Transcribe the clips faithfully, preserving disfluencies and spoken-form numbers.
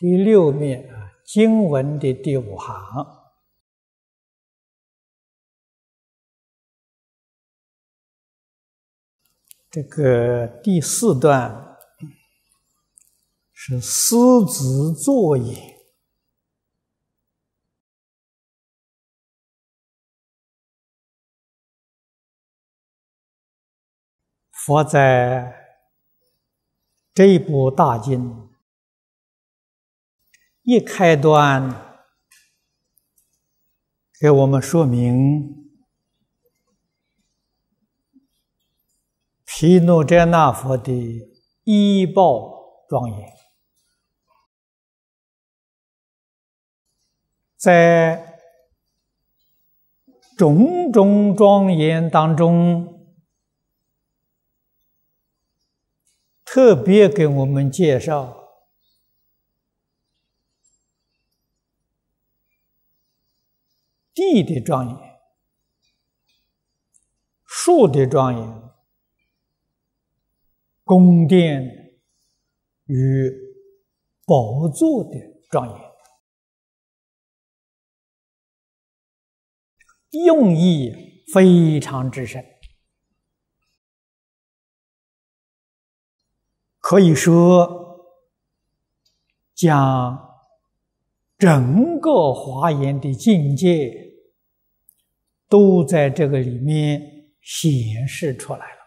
第六面啊，经文的第五行。这个第四段是思子作也。佛在这一部大经一开端给我们说明毗卢遮那佛的依报庄严，在种种庄严当中，特别给我们介绍地的庄严、树的庄严、宫殿与宝座的庄严，用意非常之深，可以说将整个华严的境界都在这个里面显示出来了。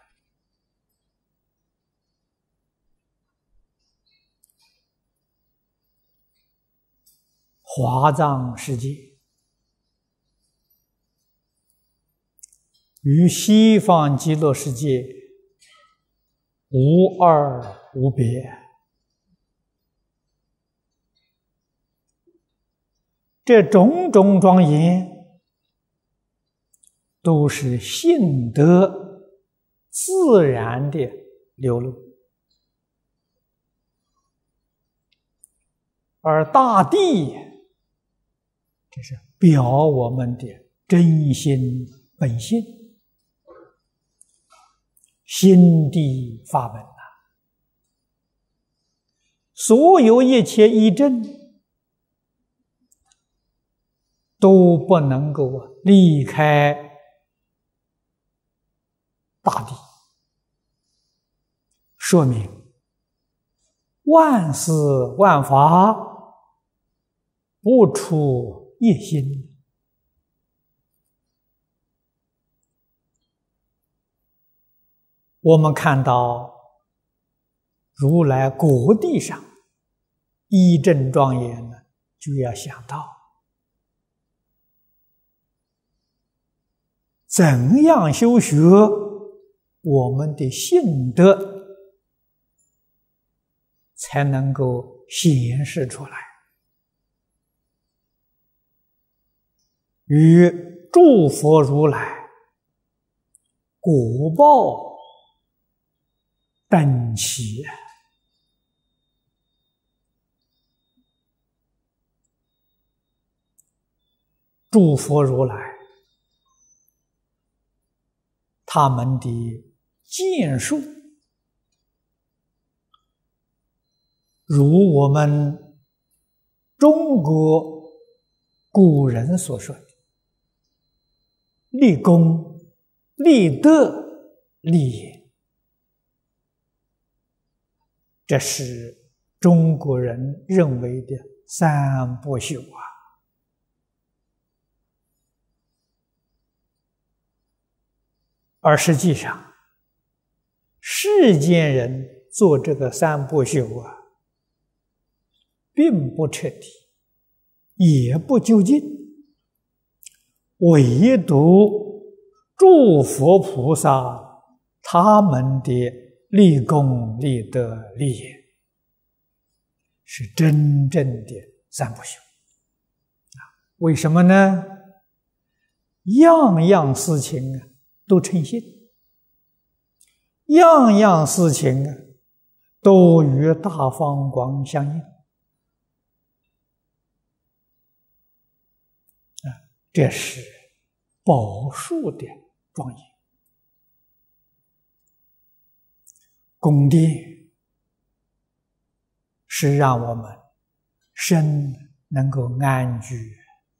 华藏世界与西方极乐世界无二无别，这种种庄严都是性德自然的流露，而大地这是表我们的真心本性，心地法门啊，所有一切依正都不能够离开大地，说明万事万法不出一心。我们看到如来果地上依正庄严呢，就要想到怎样修学我们的性德才能够显示出来，与诸佛如来果报等齐。诸佛如来他们的见数，如我们中国古人所说的立功、立德、立言，这是中国人认为的三不朽啊。而实际上世间人做这个三不朽啊，并不彻底，也不究竟，唯独诸佛菩萨他们的立功、立德、立言是真正的三不朽啊。为什么呢？样样事情啊都称心，样样事情啊都与大方广相应啊，这是宝树的庄严。宫殿是让我们身能够安居。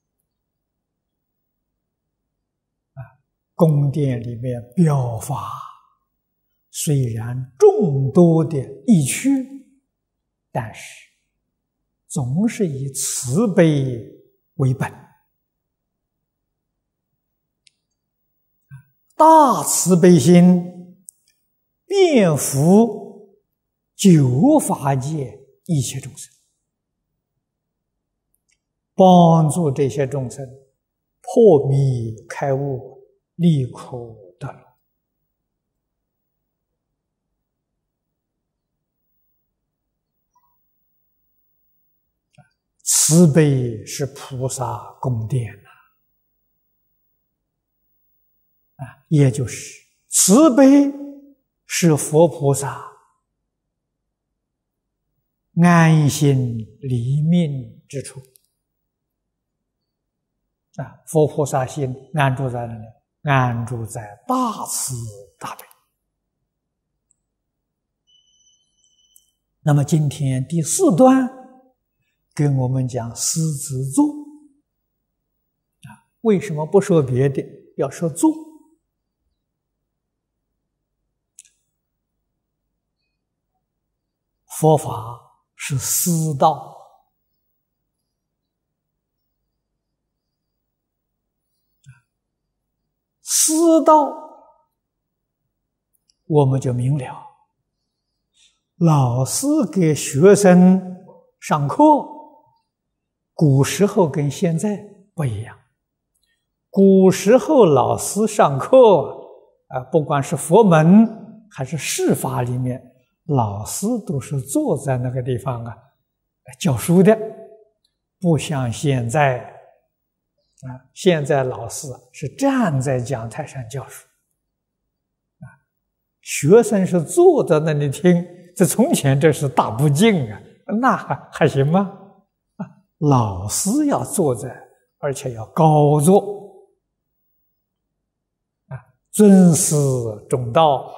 啊，宫殿里面表法，虽然众多的意趣，但是总是以慈悲为本。大慈悲心遍伏九法界一切众生，帮助这些众生破迷开悟，离苦得乐。慈悲是菩萨宫殿呐，啊，也就是慈悲是佛菩萨安心离命之处。啊，佛菩萨心安住在哪里？安住在大慈大悲。那么今天第四段跟我们讲狮子座，啊，为什么不说别的，要说座？佛法是师道，师道我们就明了，老师给学生上课，古时候跟现在不一样。古时候老师上课啊，不管是佛门还是世法里面，老师都是坐在那个地方啊教书的，不像现在啊，现在老师是站在讲台上教书啊，学生是坐在那里听。这从前这是大不敬啊，那还还行吗？啊，老师要坐在，而且要高坐啊，尊师重道。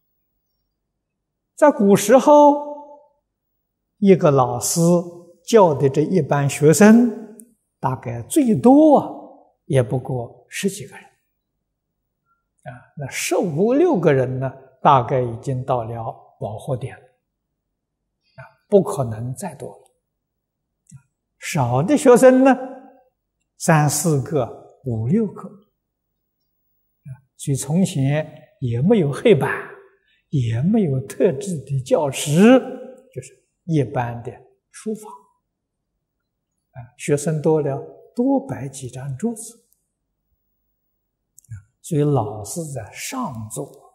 在古时候，一个老师教的这一班学生，大概最多啊，也不过十几个人啊，那十五六个人呢，大概已经到了饱和点了。不可能再多了，少的学生呢，三四个、五六个，所以从前也没有黑板，也没有特制的教室，就是一般的书房。啊，学生多了，多摆几张桌子，所以老师在上座。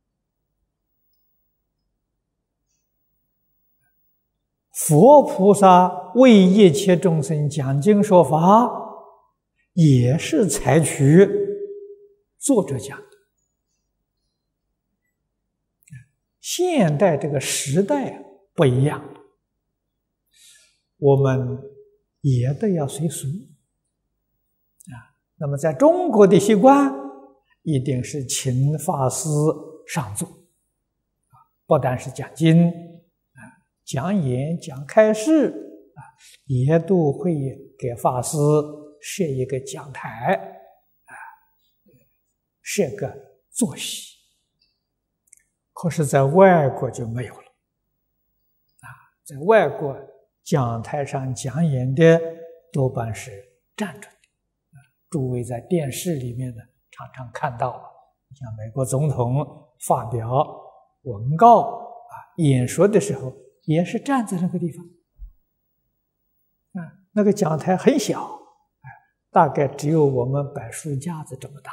佛菩萨为一切众生讲经说法，也是采取坐着讲的。现代这个时代不一样，我们也都要随俗啊。那么在中国的习惯，一定是请法师上座，不但是讲经。讲演讲开示啊，也都会给法师设一个讲台啊，设个坐席。可是，在外国就没有了啊，在外国讲台上讲演的多半是站着的啊。诸位在电视里面呢，常常看到，像美国总统发表文告啊、演说的时候。也是站在那个地方，啊，那个讲台很小，哎，大概只有我们摆书架子这么大，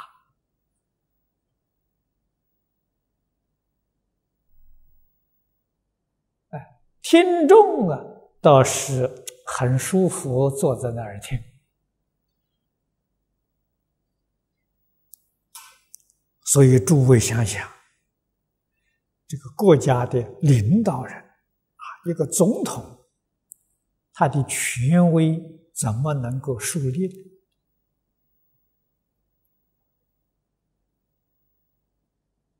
哎，听众啊倒是很舒服，坐在那儿听。所以诸位想想，这个国家的领导人。一个总统，他的权威怎么能够树立？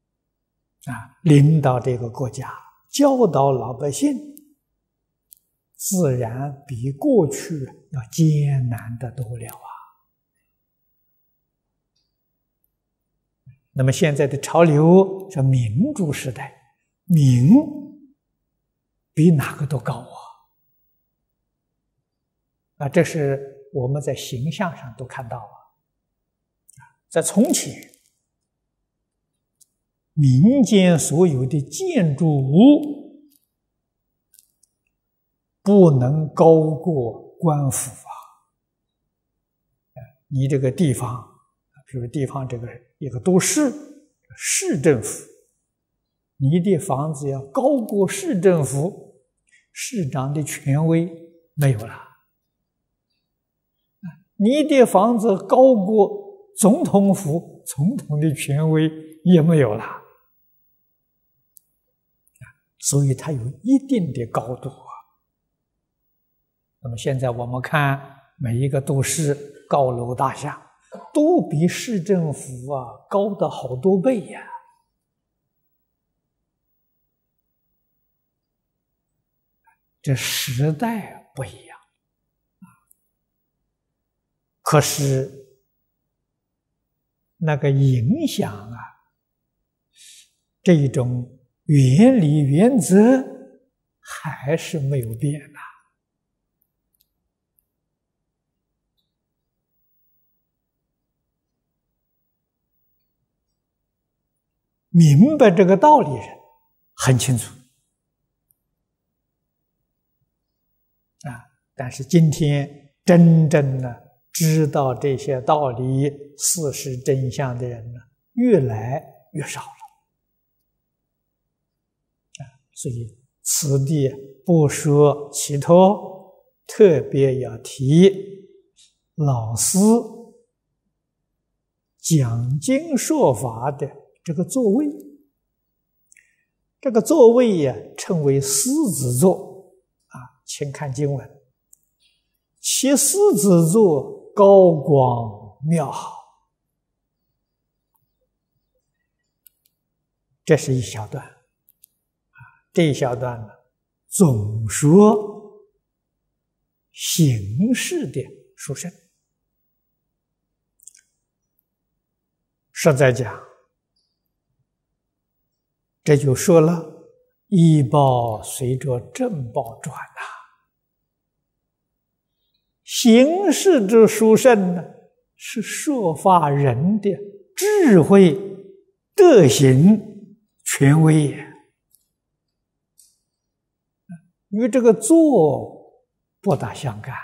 啊，领导这个国家，教导老百姓， 自然比过去要艰难得多了啊。那么现在的潮流是民主时代，民比哪个都高啊！啊，这是我们在形象上都看到啊。在从前，民间所有的建筑物不能高过官府啊。你这个地方，比如地方这个一个都市，市政府，你的房子要高过市政府，市长的权威没有了。你的房子高过总统府，总统的权威也没有了。所以它有一定的高度啊。那么现在我们看每一个都市高楼大厦，都比市政府啊高的好多倍呀。这时代不一样。可是那个影响啊，这种原理原则还是没有变啊。明白这个道理人很清楚啊，但是今天真正的知道这些道理、事实真相的人呢，越来越少了。啊，所以此地不说其他，特别要提老师讲经说法的这个座位。这个座位呀，称为狮子座啊，请看经文。其狮子座高广妙好，这是一小段啊。这一小段呢，总说形式的殊胜。实在讲，这就说了，医报随着正报转呐、啊。形式之殊胜呢，是说法人的智慧、德行、权威也，与这个座不大相干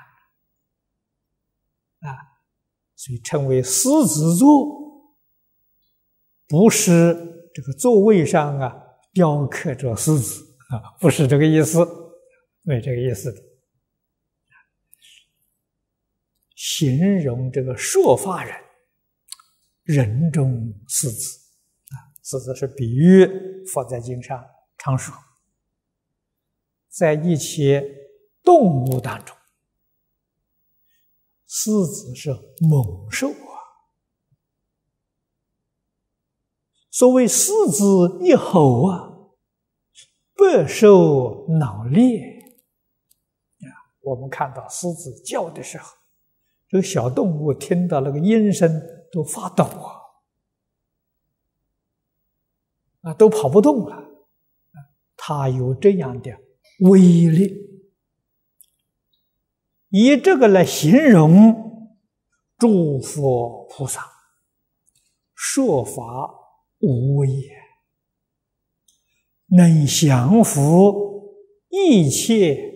啊，所以称为狮子座，不是这个座位上啊雕刻着狮子啊，不是这个意思，没这个意思的。形容这个说法人人中狮子啊，狮子是比喻，佛在经上常说，在一切动物当中，狮子是猛兽啊。所谓狮子一吼啊，百兽脑裂啊。我们看到狮子叫的时候，这个小动物听到那个音声都发抖啊，啊，都跑不动了。啊，它有这样的威力，以这个来形容诸佛菩萨说法无为也，能降伏一切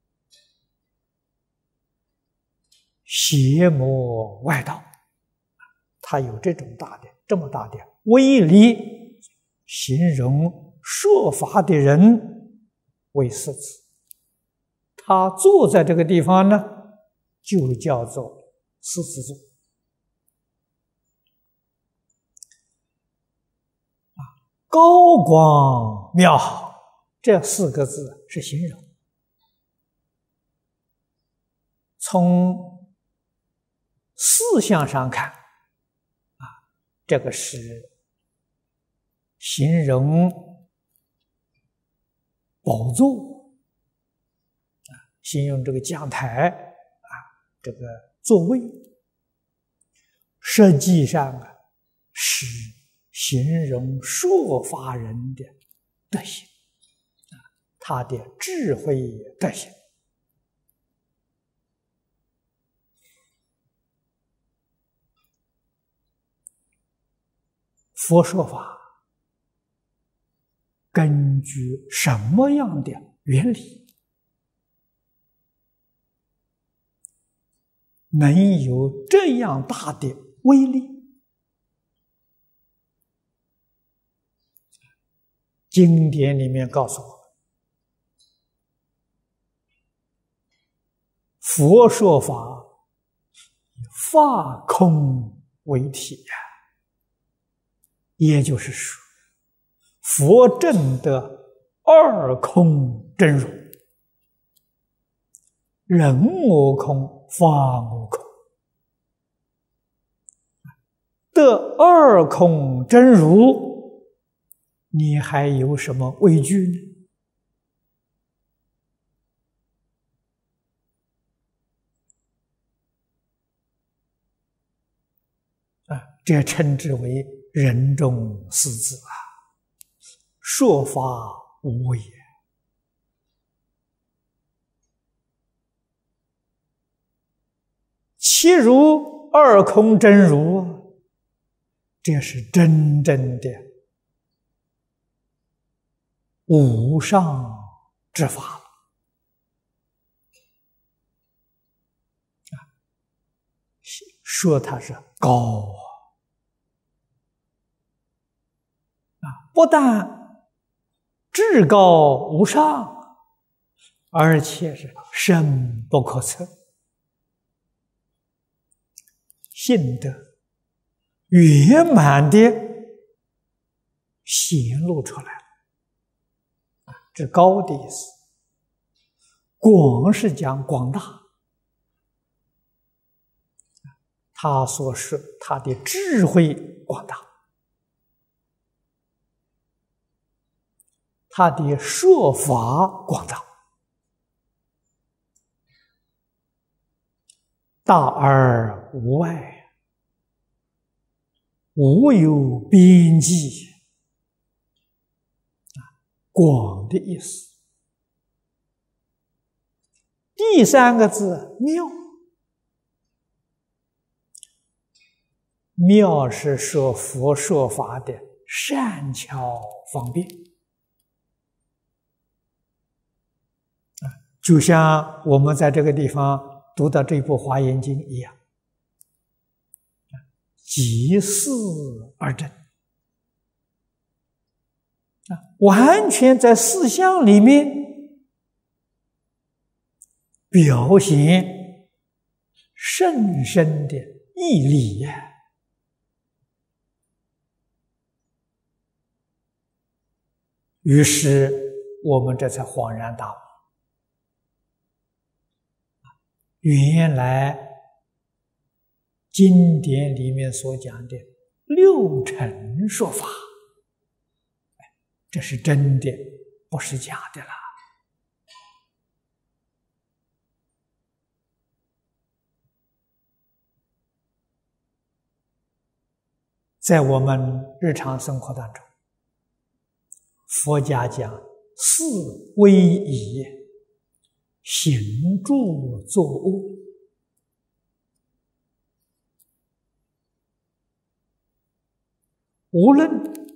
邪魔外道，他有这种大的这么大的威力，形容说法的人为狮子。他坐在这个地方呢，就叫做狮子座。啊，高广妙好，这四个字是形容。从思想上看，啊，这个是形容宝座，啊， 形容这个讲台啊，这个座位，实际上啊是形容说法人的德行啊，他的智慧德行。佛说法根据什么样的原理能有这样大的威力？经典里面告诉我们，佛说法以法空为体呀、啊，也就是说，佛证的二空真如，人我空，法我空的二空真如，你还有什么畏惧呢？啊，这称之为人中四字啊，说法无畏。其如二空真如，这是真正的无上之法了。说它是高啊，不但至高无上，而且是深不可测，性德圆满的显露出来了。啊，这高的意思，广是讲广大。他所说，他的智慧广大，他的说法广大，大而无外，无有边际。广的意思。第三个字妙，妙是说佛说法的善巧方便，就像我们在这个地方读到这部《华严经》一样，即事而证，完全在事项里面表现甚深的义理呀。于是我们这才恍然大悟，原来经典里面所讲的六尘说法，这是真的，不是假的啦。在我们日常生活当中，佛家讲四威仪，行住坐卧，无论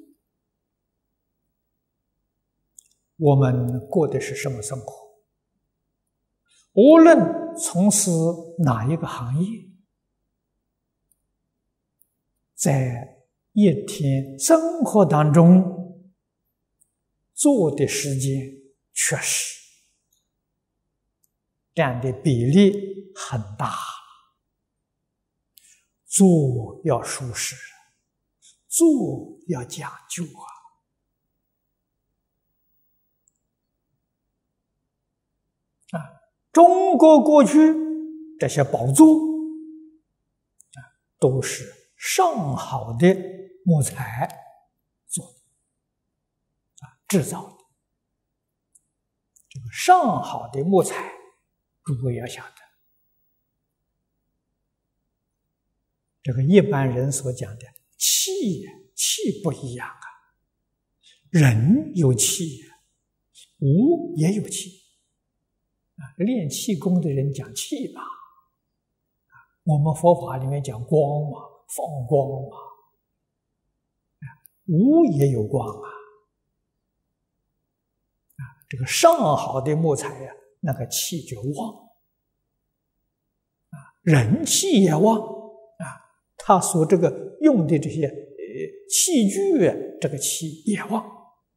我们过的是什么生活，无论从事哪一个行业，在一天生活当中做的时间确实占的比例很大，做要舒适，做要讲究啊。啊，中国过去这些宝座啊，都是上好的木材做的，啊，制造的。这个上好的木材诸位要晓得，这个一般人所讲的气，气不一样啊。人有气，无也有气啊。练气功的人讲气嘛，我们佛法里面讲光嘛，放光嘛，无也有光啊。啊，这个上好的木材呀、啊，那个气就旺啊，人气也旺啊，他所这个用的这些呃器具啊，这个气也旺。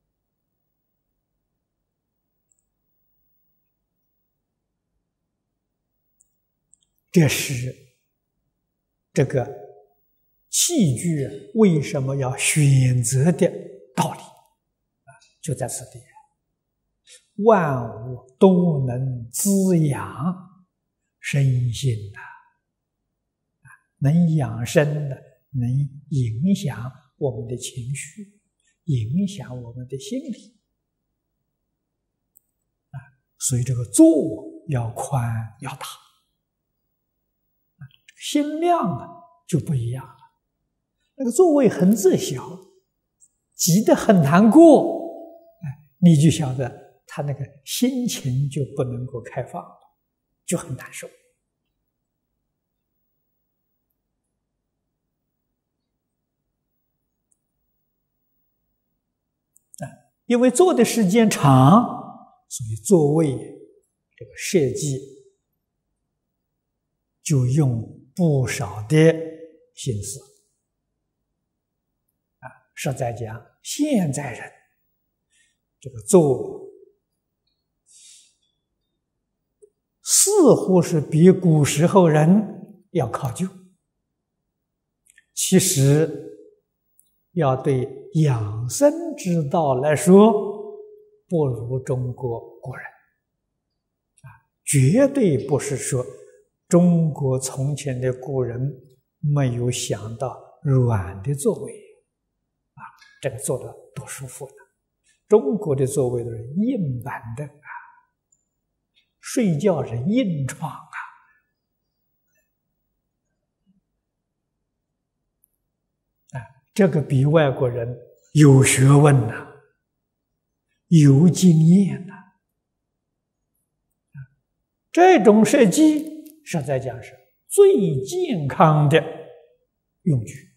这是这个器具为什么要选择的道理啊，就在此地。万物都能滋养身心呐、啊，能养生的，能影响我们的情绪，影响我们的心理啊，所以这个座要宽要大，啊，心量啊就不一样了。那个座位很窄小，挤得很难过，哎，你就晓得。他那个心情就不能够开放了，就很难受。啊，因为坐的时间长，所以座位这个设计就用不少的心思。啊，实在讲，现在人这个坐。似乎是比古时候人要考究，其实要对养生之道来说，不如中国古人啊，绝对不是说中国从前的古人没有想到软的座位啊，这个坐的多舒服的。中国的座位都是硬板凳啊。睡觉是硬床啊，啊，这个比外国人有学问呐、啊，有经验呐、啊，啊，这种设计实在讲是最健康的用具。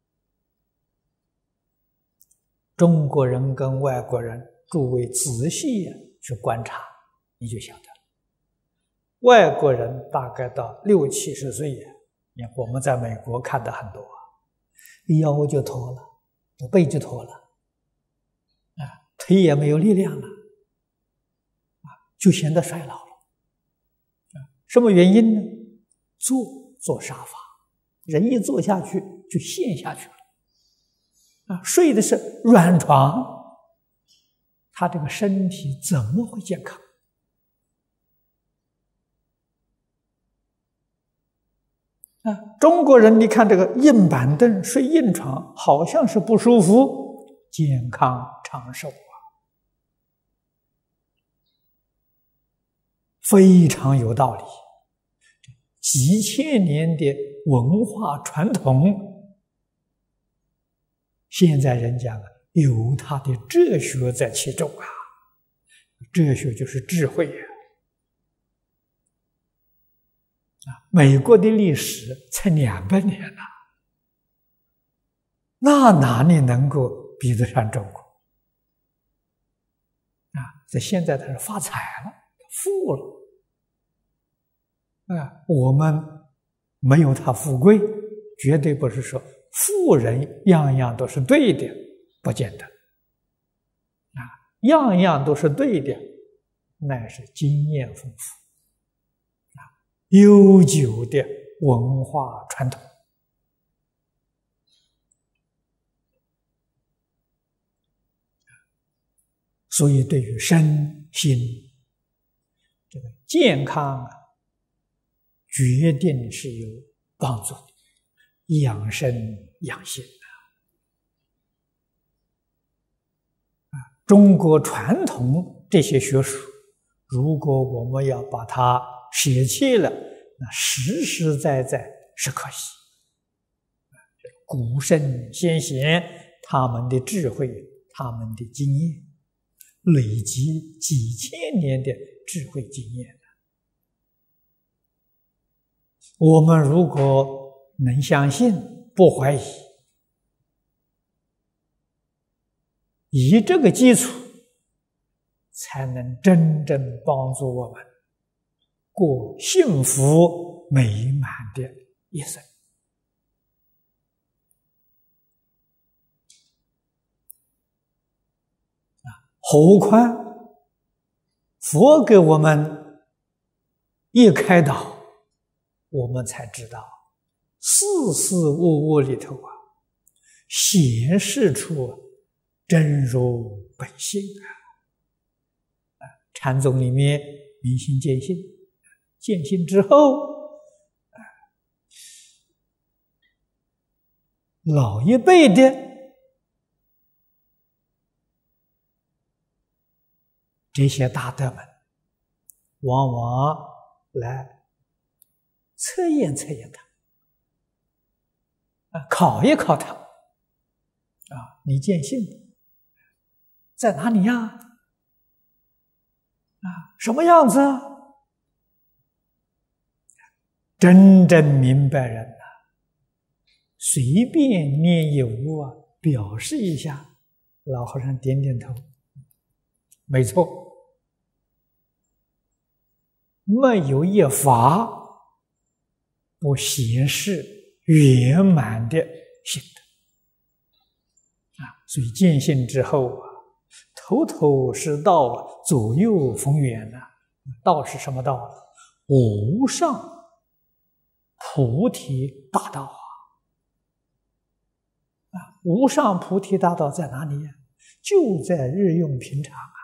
中国人跟外国人，诸位仔细去观察，你就晓得。外国人大概到六七十岁，我们在美国看的很多，腰就驼了，背就驼了，啊，腿也没有力量了，啊，就显得衰老了。啊，什么原因呢？坐坐沙发，人一坐下去就陷下去了，啊，睡的是软床，他这个身体怎么会健康？啊，中国人，你看这个硬板凳睡硬床，好像是不舒服，健康长寿啊，非常有道理。几千年的文化传统，现在人讲啊，有他的哲学在其中啊，哲学就是智慧啊。美国的历史才两百年了，那哪里能够比得上中国？啊，这现在他是发财了，富了，啊，我们没有他富贵，绝对不是说富人样样都是对的，不见得。啊，样样都是对的，那是经验丰富。悠久的文化传统，所以对于身心这个健康啊，决定是有帮助的，养生养心啊。中国传统这些学术，如果我们要把它舍弃了，那实实在在是可惜。古圣先贤他们的智慧，他们的经验，累积几千年的智慧经验。我们如果能相信，不怀疑，以这个基础，才能真正帮助我们过幸福美满的一生。何况佛给我们一开导，我们才知道事事物物里头啊，显示出真如本性啊。禅宗里面明心见性，见性之后，老一辈的这些大德们，往往来测验测验他，啊，考一考他，啊，你见性在哪里呀？啊，什么样子啊？真正明白人呐，随便念一无啊，表示一下，老和尚点点头，没错。没有一法不显示圆满的性德啊！所以见性之后啊，头头是道啊，左右逢源呐、啊。道是什么道？无上菩提大道啊！啊，无上菩提大道在哪里呀？就在日用平常啊！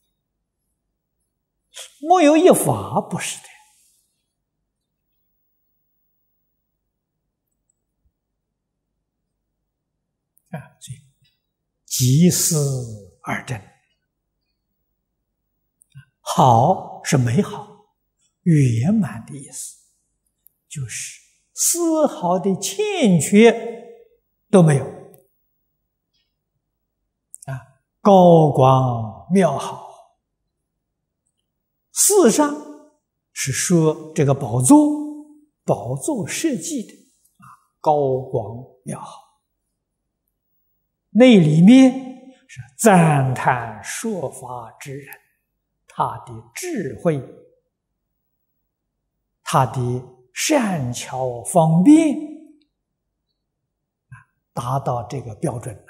没有一法不是的啊！所以即是二真，好是美好、圆满的意思，就是丝毫的欠缺都没有啊，高广妙好。事实上是说这个宝座，宝座设计的啊，高广妙好。那里面是赞叹说法之人，他的智慧，他的善巧方便啊，达到这个标准了。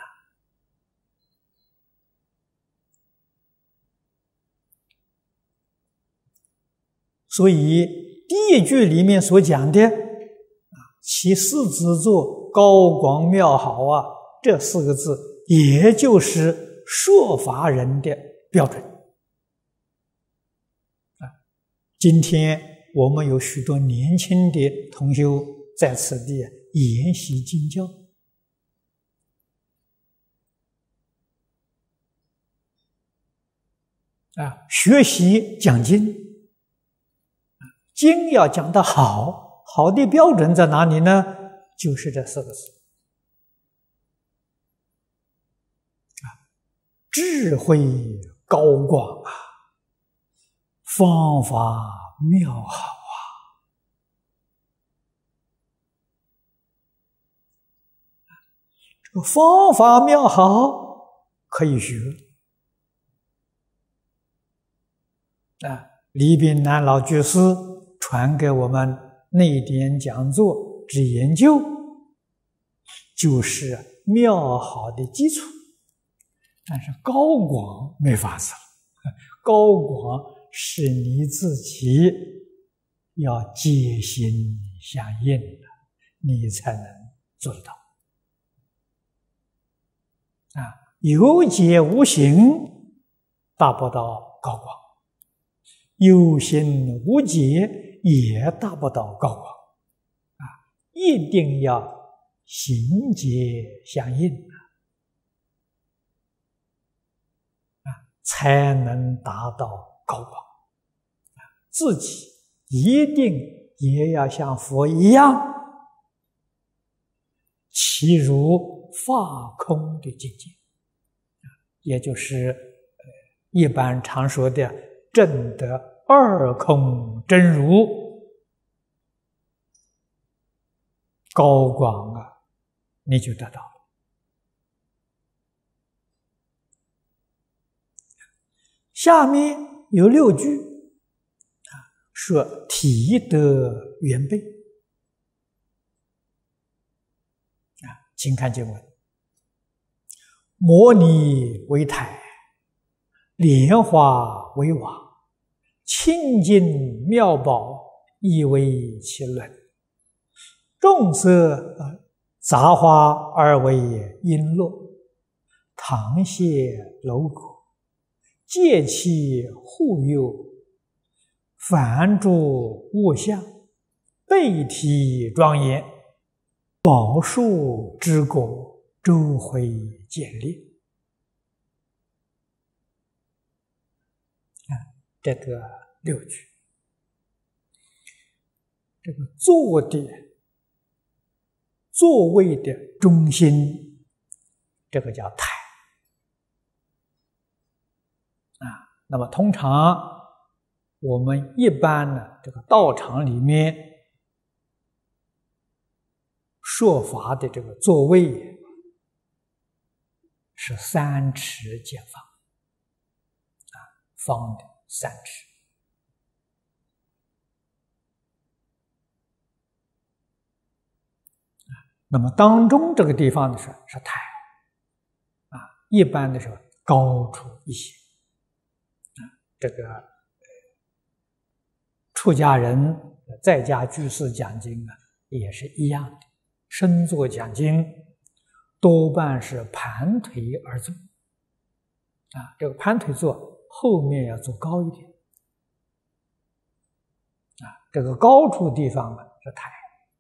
所以第一句里面所讲的啊，其四之作高广妙好啊，这四个字也就是说法人的标准啊。今天我们有许多年轻的同修在此地研习经教啊，学习讲经。经要讲得好，好的标准在哪里呢？就是这四个字啊，智慧高广啊，方法妙好啊。这个方法妙好可以学啊，李炳南老居士传给我们内典讲座之研究，就是妙好的基础，但是高广没法子了。高广是你自己要戒心相应的，你才能做得到啊！有戒无行，达不到高广；有行无戒，也达不到高广啊！一定要行戒相应啊，才能达到高广啊！自己一定也要像佛一样，其如法空的境界，也就是呃一般常说的证得二空真如，高广啊，你就得到了。下面有六句啊，说体得圆备啊，请看经文：摩尼为台，莲花为瓦，清净妙宝亦为其轮。众色杂花而为璎珞，堂榭楼阁，戒其护佑，梵诸物象，背体庄严，宝树之果，周回建立。啊，这个六句，这个坐的座位的中心，这个叫台啊。那么通常我们一般呢，这个道场里面说法的这个座位是三尺见方啊，方的三尺。那么当中这个地方的是是台啊，一般的时候高出一些啊。这个出家人在家居士讲经啊，也是一样的，身坐讲经多半是盘腿而坐啊，这个盘腿坐后面要坐高一点啊，这个高处地方呢是台。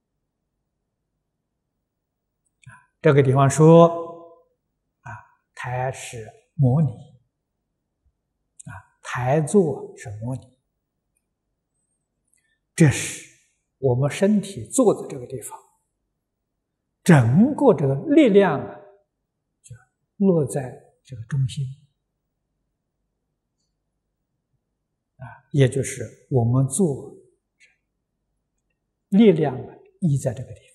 这个地方说啊，台是摩尼啊，台座是摩尼，这是我们身体坐的这个地方，整个这个力量啊，就落在这个中心啊，也就是我们坐力量啊，依在这个地方。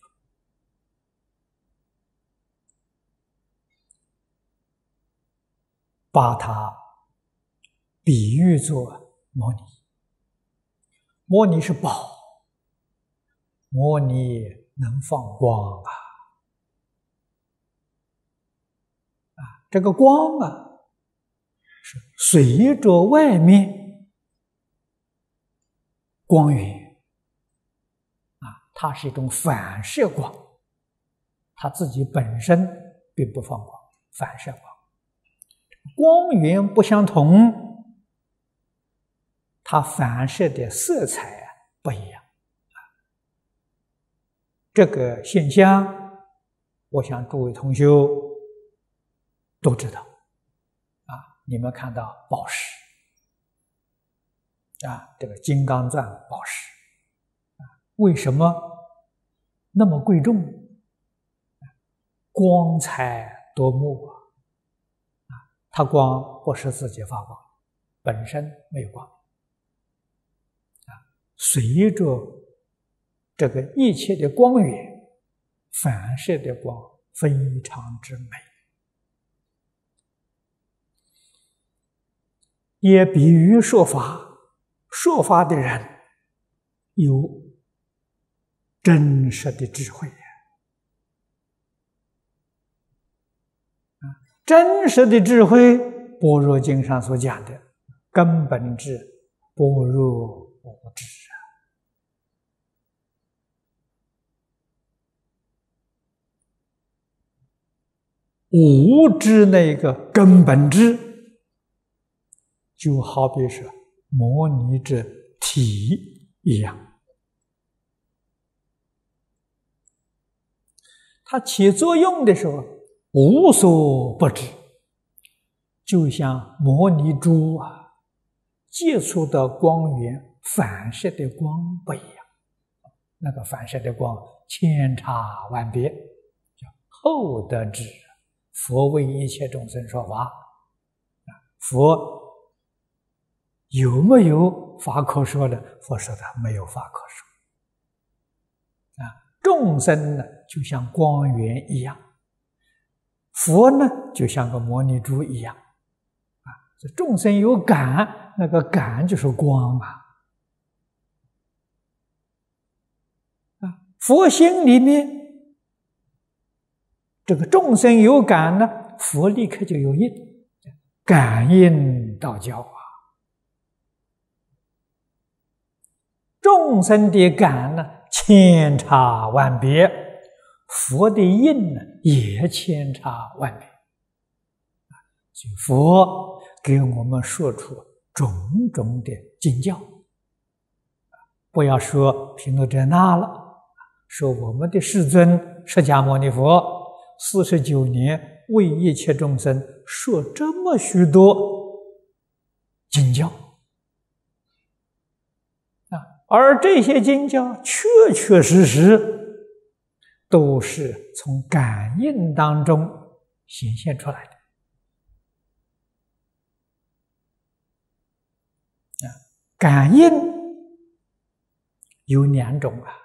把它比喻作摩尼，摩尼是宝，摩尼能放光啊，啊，这个光啊，是随着外面光源啊，它是一种反射光，它自己本身并不放光，反射光。光源不相同，它反射的色彩不一样。这个现象，我想诸位同修都知道啊。你们看到宝石啊，这个金刚钻宝石啊，为什么那么贵重？光彩夺目啊！它光不是自己发光，本身没有光啊，随着这个一切的光源反射的光非常之美。也比喻说法，说法的人有真实的智慧真实的智慧，般若经上所讲的根本智，般若无智啊。无知那个根本智，就好比是摩尼之体一样，它起作用的时候无所不知，就像摩尼珠啊，接触到光源反射的光不一样，那个反射的光千差万别，叫厚德智。佛为一切众生说法，佛有没有法可说的？佛说他没有法可说。啊，众生呢就像光源一样，佛呢就像个摩尼珠一样。啊，这众生有感，那个感就是光啊。啊，佛心里面，这个众生有感呢，佛立刻就有应，感应道交啊。众生的感呢，千差万别，佛的应呢，也千差万别。所以佛给我们说出种种的经教，不要说毗卢遮那了，说我们的世尊释迦牟尼佛四十九年为一切众生说这么许多经教啊，而这些经教确确实实都是从感应当中显现出来的。啊，感应有两种啊，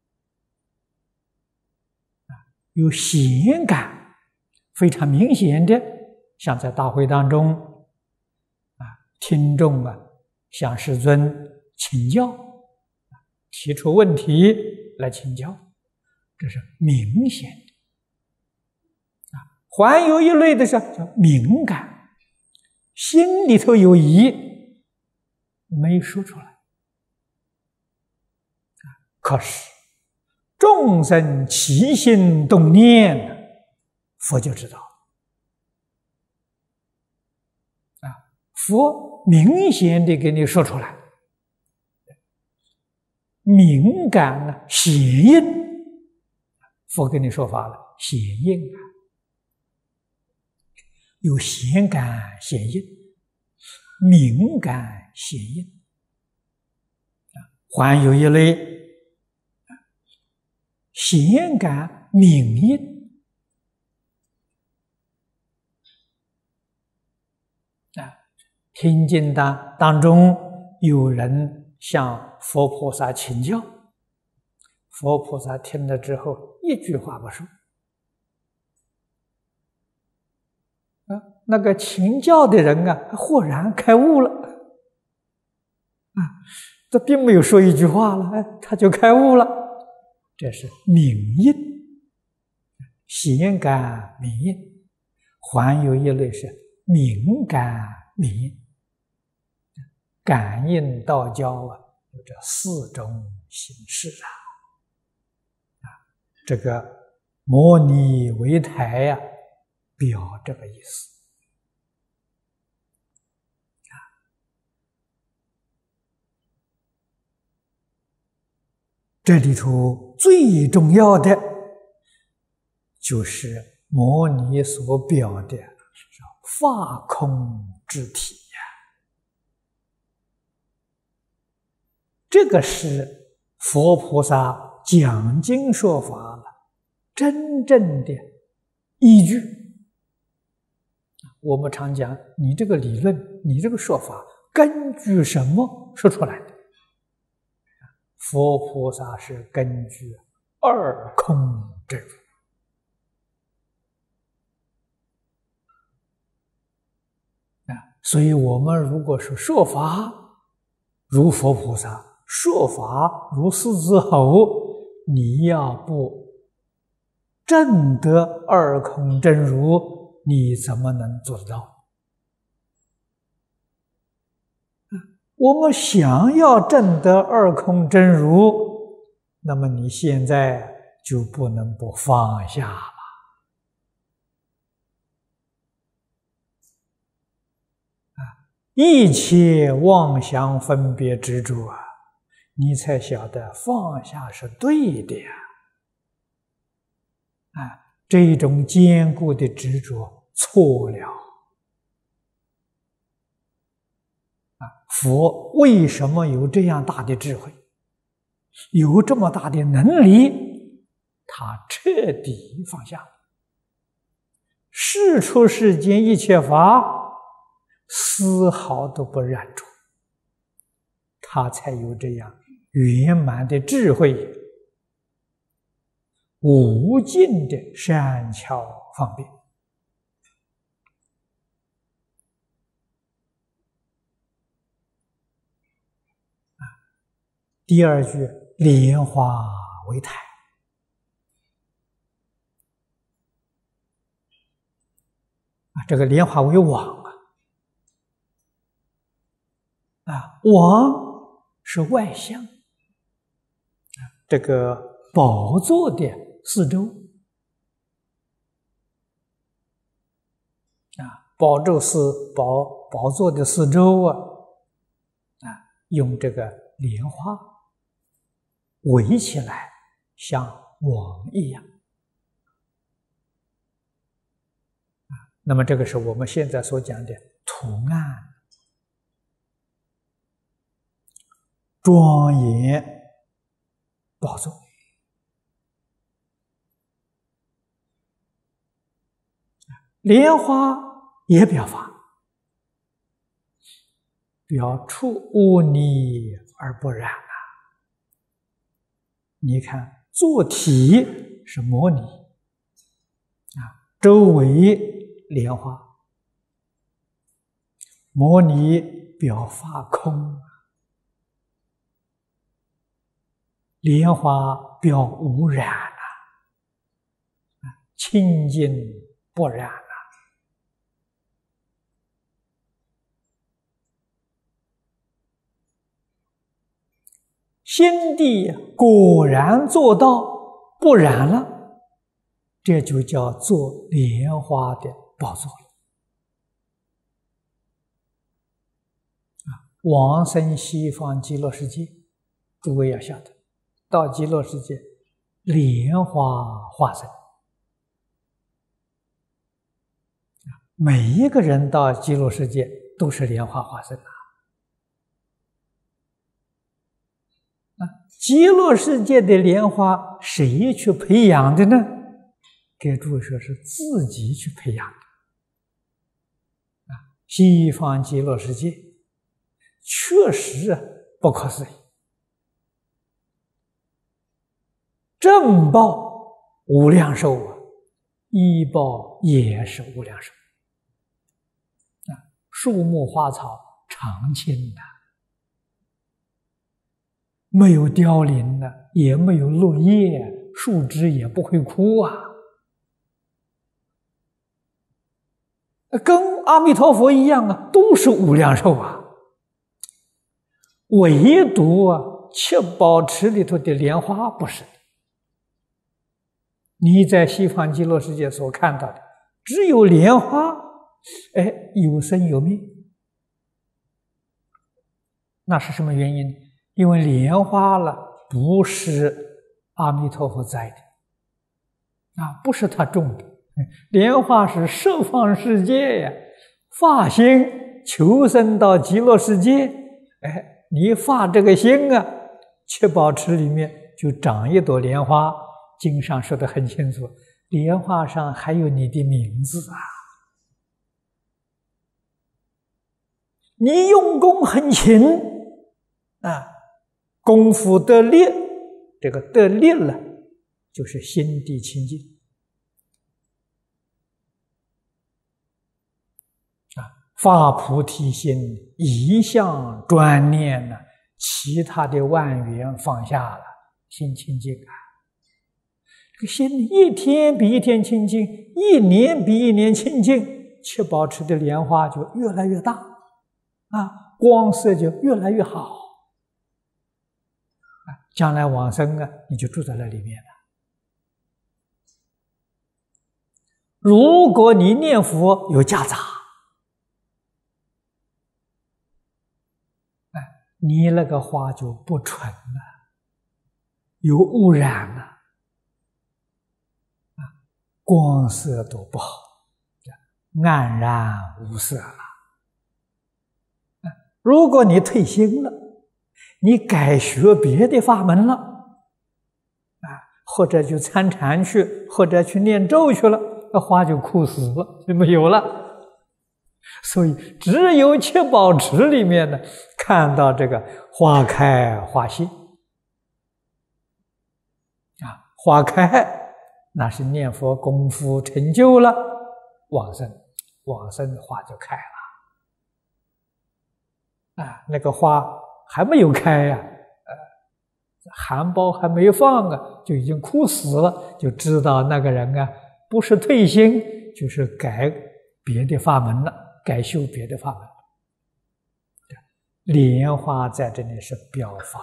啊，有显感，非常明显的，像在大会当中，啊，听众啊向世尊请教，提出问题来请教，这是明显的。啊，还有一类的是叫敏感，心里头有疑，没说出来。啊，可是众生起心动念，佛就知道。啊，佛明显的给你说出来，敏感呢，显应，佛给你说法了，显应啊，有显感显应，敏感显应。啊，还有一类显感敏应。啊，听经当当中有人向佛菩萨请教，佛菩萨听了之后一句话不说。啊，那个请教的人啊，豁然开悟了。啊，这并没有说一句话了，哎，他就开悟了。这是敏应，显感敏应。还有一类是敏感敏应。感应道交啊，有这四种形式啊。啊，这个摩尼维台呀，表这个意思。啊，这里头最重要的就是摩尼所表的法空之体呀。这个是佛菩萨讲经说法了真正的依据。我们常讲，你这个理论，你这个说法根据什么说出来的？佛菩萨是根据二空真如。啊，所以我们如果是说法如佛菩萨，说法如狮子吼，你要不证得二空真如，你怎么能做得到？我们想要证得二空真如，那么你现在就不能不放下了。啊，一切妄想分别执着啊，你才晓得放下是对的呀！啊，这种坚固的执着错了。啊， 佛为什么有这样大的智慧，有这么大的能力？他彻底放下，世出世间一切法，丝毫都不染着，他才有这样圆满的智慧，无尽的善巧方便。第二句，莲花为台。啊，这个莲花为网啊，啊，网是外相，啊，这个宝座的四周，啊，宝座四宝宝座的四周啊，啊，用这个莲花围起来，像网一样。那么这个是我们现在所讲的图案，庄严宝座。莲花也表法，表出污泥而不染啊。你看座体是摩尼啊，周围莲花，摩尼表法空，莲花表无染啊，清净不染啊。心地果然做到不染了，这就叫做莲花的宝座了。啊，往生西方极乐世界，诸位要晓得，到极乐世界，莲花化身。每一个人到极乐世界都是莲花化身啊！啊，极乐世界的莲花谁去培养的呢？给诸位说是自己去培养的。啊，西方极乐世界确实不可思议，正报无量寿啊，依报也是无量寿。树木花草常青的，没有凋零的，也没有落叶，树枝也不会枯啊。跟阿弥陀佛一样啊，都是无量寿啊。唯独啊，七宝池里头的莲花不是。你在西方极乐世界所看到的，只有莲花。哎，有生有灭，那是什么原因？因为莲花了不是阿弥陀佛栽的，啊，不是他种的，莲花是十方世界呀，发心求生到极乐世界，哎，你发这个心啊，七宝池里面就长一朵莲花，经上说得很清楚，莲花上还有你的名字啊。你用功很勤啊，功夫得力，这个得力了，就是心地清净啊，发菩提心，一向专念呢，其他的万缘放下了，心清净啊。这个心一天比一天清净，一年比一年清净，七宝池的莲花就越来越大。啊，光色就越来越好，啊，将来往生啊，你就住在那里面了。如果你念佛有夹杂，哎，你那个花就不纯了，有污染了，啊，光色都不好，黯然无色了。 如果你退心了，你改学别的法门了，啊，或者去参禅去，或者去念咒去了，那花就枯死了，就没有了。所以只有七宝池里面呢，看到这个花开花谢啊，花开那是念佛功夫成就了，往生，往生的花就开了啊，那个花还没有开呀、啊，呃，含苞还没放啊，就已经枯死了，就知道那个人啊，不是退心，就是改别的法门了。改修别的法门，莲花在这里是表法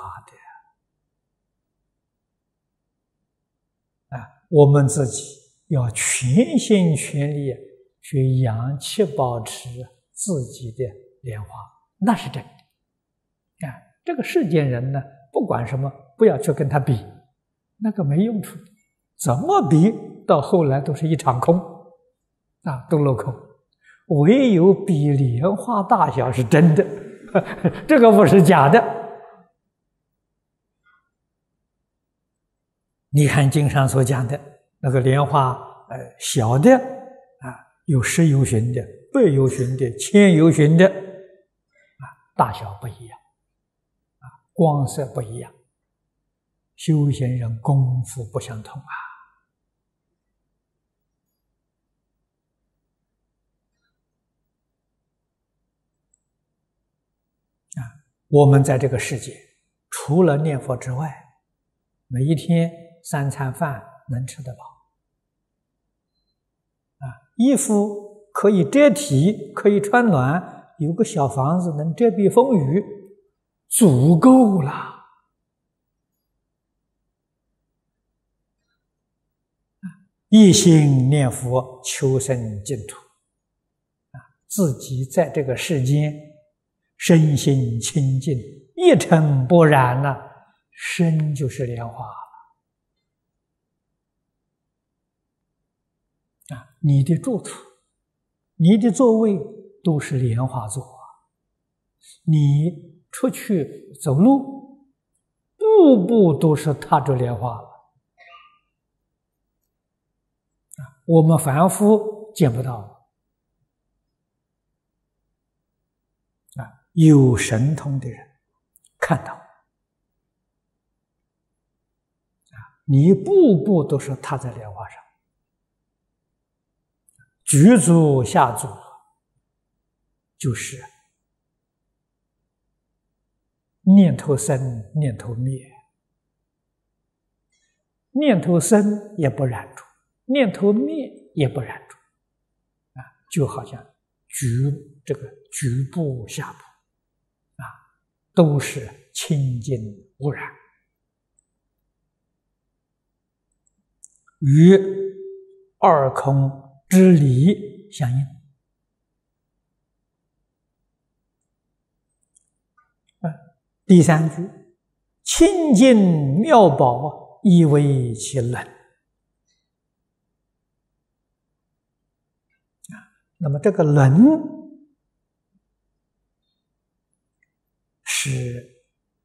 的啊！我们自己要全心全力去养七宝池自己的莲花，那是真的啊！这个世间人呢，不管什么，不要去跟他比，那个没用处，怎么比，到后来都是一场空啊，都落空。唯有比莲花大小是真的，这个不是假的。你看经上所讲的那个莲花，呃，小的啊，有十由旬的、百由旬的、千由旬的，啊，大小不一样，啊，光色不一样，修行人功夫不相同啊。我们在这个世界，除了念佛之外，每一天三餐饭能吃得饱，啊，衣服可以遮体，可以穿暖，有个小房子能遮蔽风雨，足够了。一心念佛，求生净土，啊，自己在这个世间身心清净，一尘不染了，身就是莲花了啊！你的住处、你的座位都是莲花座啊！你出去走路，步步都是踏着莲花了啊！我们凡夫见不到。有神通的人看到啊，你步步都是踏在莲花上，举足下足就是念头生，念头灭，念头生也不染住，念头灭也不染住啊，就好像局这个局部下部。都是清净无染，与二空之理相应。第三句，清净妙宝，亦为其冷。那么这个冷是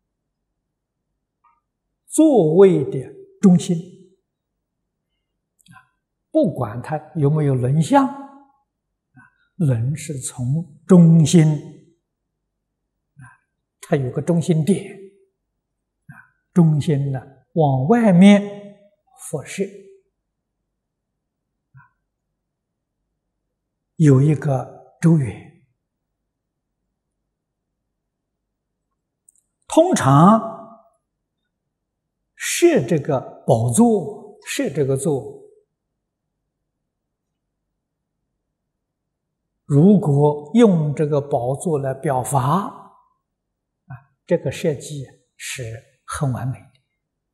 座位的中心啊，不管它有没有轮相啊，轮是从中心啊，它有个中心点啊，中心呢往外面辐射啊，有一个周圆。通常设这个宝座，设这个座，如果用这个宝座来表法啊，这个设计是很完美的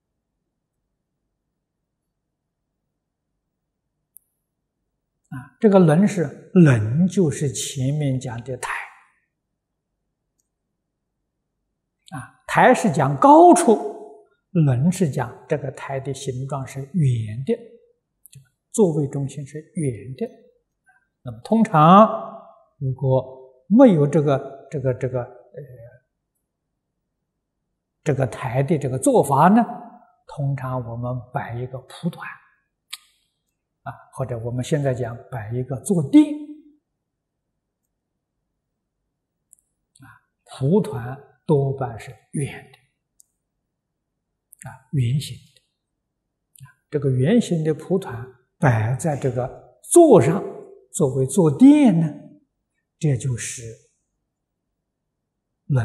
啊。这个轮是轮，就是前面讲的台。啊，台是讲高处，轮是讲这个台的形状是圆的，座位中心是圆的。那么通常如果没有这个这个这个呃这个台的这个做法呢，通常我们摆一个蒲团啊，或者我们现在讲摆一个坐垫啊，蒲团多半是圆的啊，圆形的啊，这个圆形的蒲团摆在这个座上作为坐垫呢，这就是轮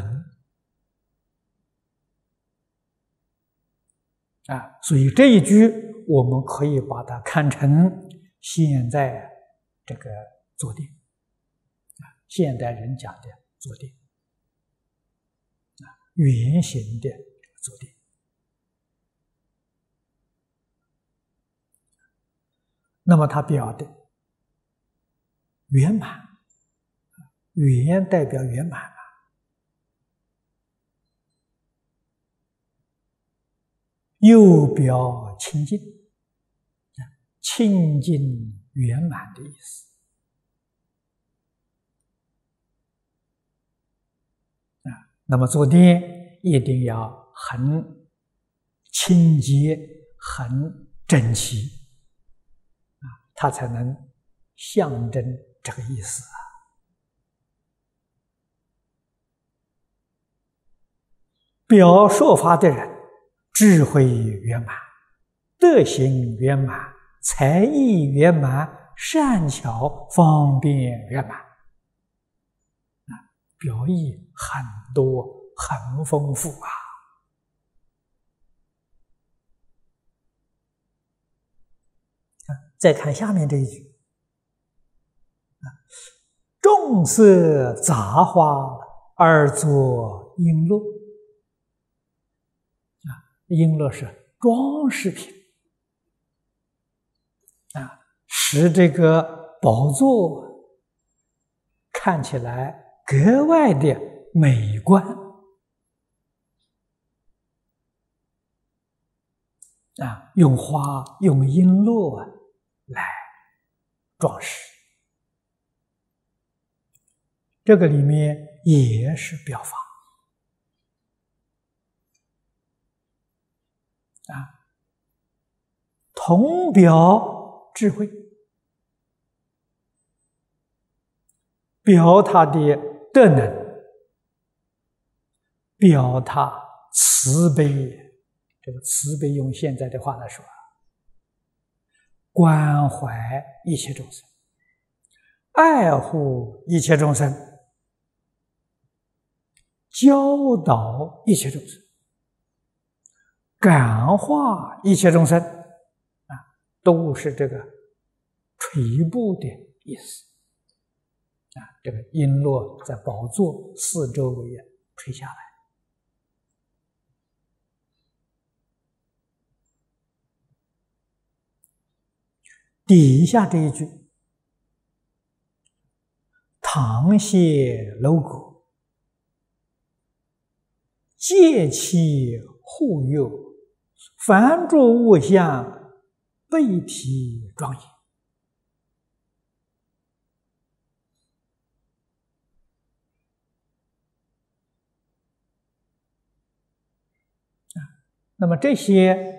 啊，所以这一句我们可以把它看成现在这个坐垫啊，现代人讲的坐垫啊，圆形的坐垫。那么它表的圆满，圆代表圆满。又表清净，清净圆满的意思啊。那么坐垫一定要很清洁、很整齐啊，它才能象征这个意思啊。表说法的人，智慧圆满，德行圆满，才艺圆满，善巧方便圆满啊，表意很多，很丰富啊。再看下面这一句啊，众色杂花而作璎珞。璎珞是装饰品啊，使这个宝座看起来格外的美观啊，用花用璎珞来装饰，这个里面也是表法啊，同表智慧，表他的德能，表他慈悲。这个慈悲用现在的话来说，关怀一切众生，爱护一切众生，教导一切众生，感化一切众生啊，都是这个垂布的意思啊。这个璎珞在宝座四周围垂下来，底下这一句，堂榭楼阁，戒其护佑，凡着物象，备体庄严。那么这些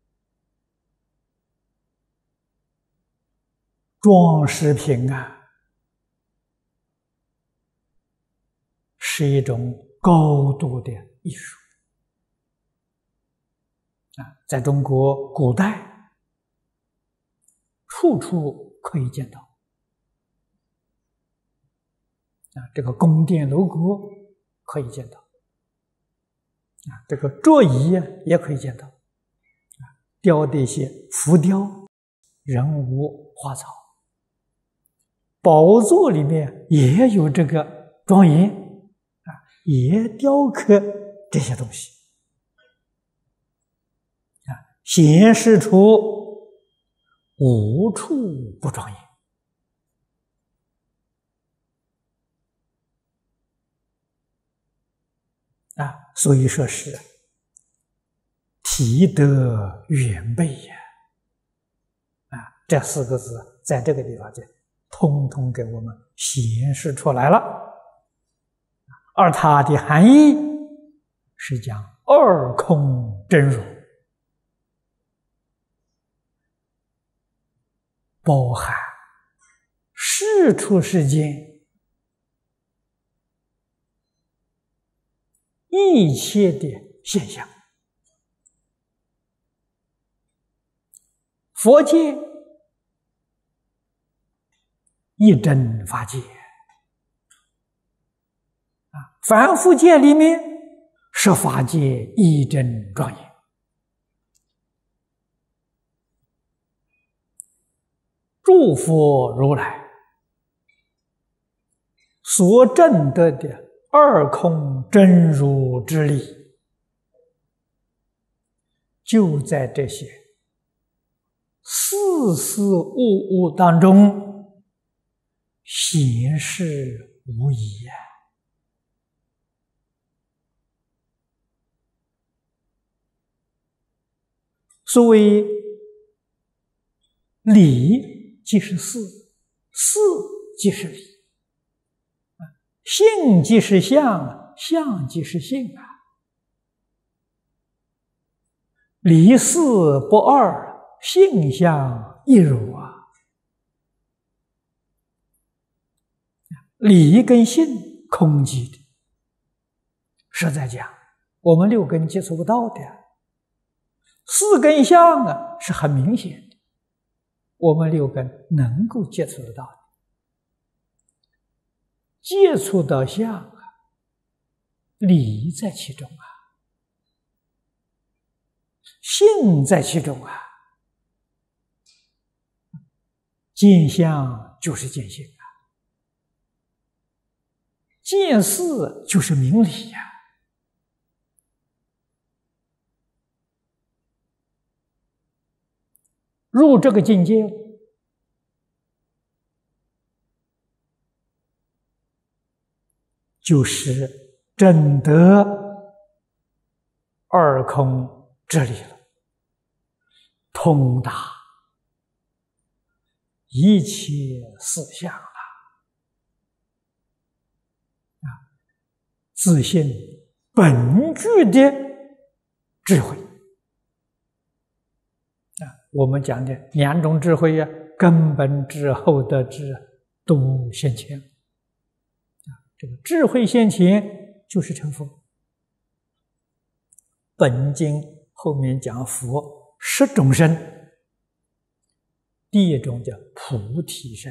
装饰品啊，是一种高度的艺术啊，在中国古代处处可以见到啊，这个宫殿楼阁可以见到啊，这个桌椅也可以见到啊，雕的一些浮雕、人物、花草。宝座里面也有这个庄严啊，也雕刻这些东西啊，显示出无处不庄严啊，所以说是体德圆备呀啊，这四个字在这个地方就通通给我们显示出来了， 而它的含义是讲二空真如，包含世出世间一切的现象。佛界一真法界啊，凡夫界里面是法界一真庄严。诸佛如来所证得的二空真如之理，就在这些事事物物当中显示无疑呀。所谓理即是事，事即是理，性即是相，相即是性啊。理事不二，性相一如啊。理跟性空寂的，实在讲，我们六根接触不到的。事跟相啊，是很明显的，我们六根能够接触得到的。接触到相啊，理在其中啊，性在其中啊。见相就是见性啊，见事就是明理呀、啊。入这个境界，就是证得二空之理了，通达一切事相了啊！自信本具的智慧啊，我们讲的两种智慧啊，根本智、后得智都现前啊。这个智慧现前就是成佛。本经后面讲佛十种身，第一种叫菩提身，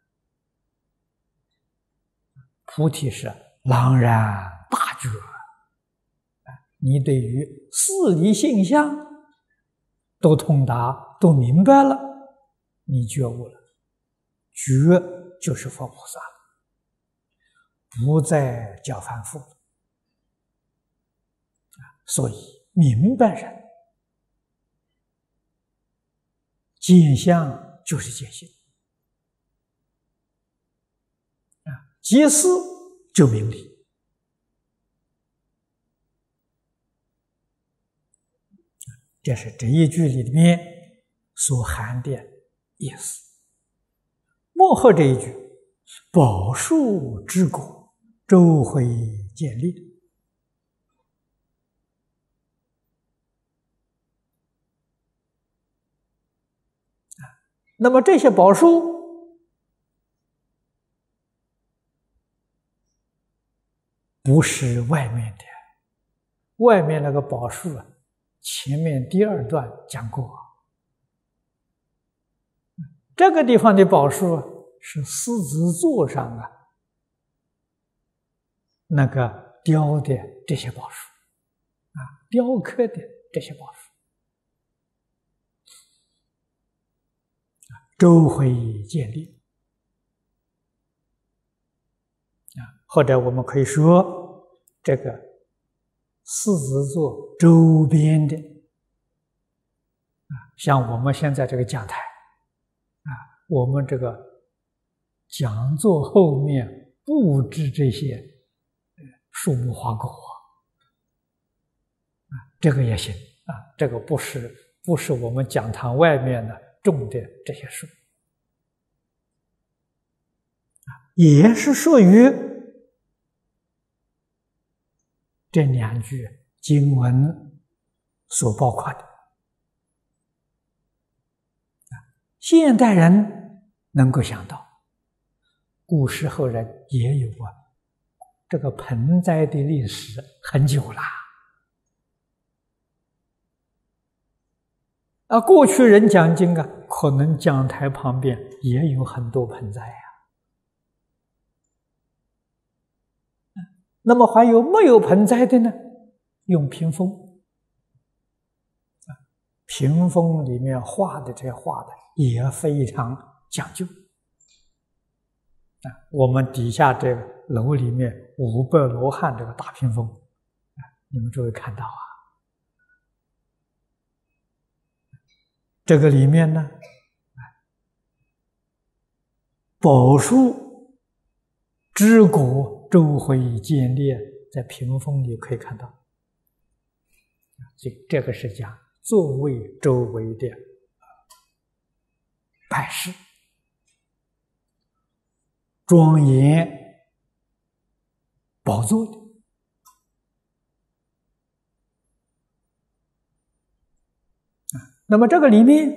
菩提是朗然大觉，你对于事理性相都通达，都明白了，你觉悟了，觉就是佛菩萨，不再叫凡夫。所以明白人见相就是见性啊，见事就明理。这是这一句里面所含的意思。幕后这一句，宝树之果，周回见立。那么这些宝树不是外面的，外面那个宝树啊，前面第二段讲过，这个地方的宝树啊，是狮子座上啊那个雕的这些宝树啊，雕刻的这些宝树。周回见立啊，或者我们可以说，这个狮子座周边的啊，像我们现在这个讲台啊，我们这个讲座后面布置这些树木花果啊，这个也行啊，这个不是不是我们讲堂外面的种的这些树，也是属于这两句经文所包括的。现代人能够想到，古时候人也有啊，这个盆栽的历史很久了。啊，过去人讲经啊，可能讲台旁边也有很多盆栽呀。那么还有没有盆栽的呢？用屏风，屏风里面画的这些画的也非常讲究。啊，我们底下这个楼里面五百罗汉这个大屏风，啊，你们诸位看到啊？这个里面呢，宝树、枝果、周回建立，在屏风里可以看到。这这个是讲座位周围的摆饰，庄严宝座的。那么这个里面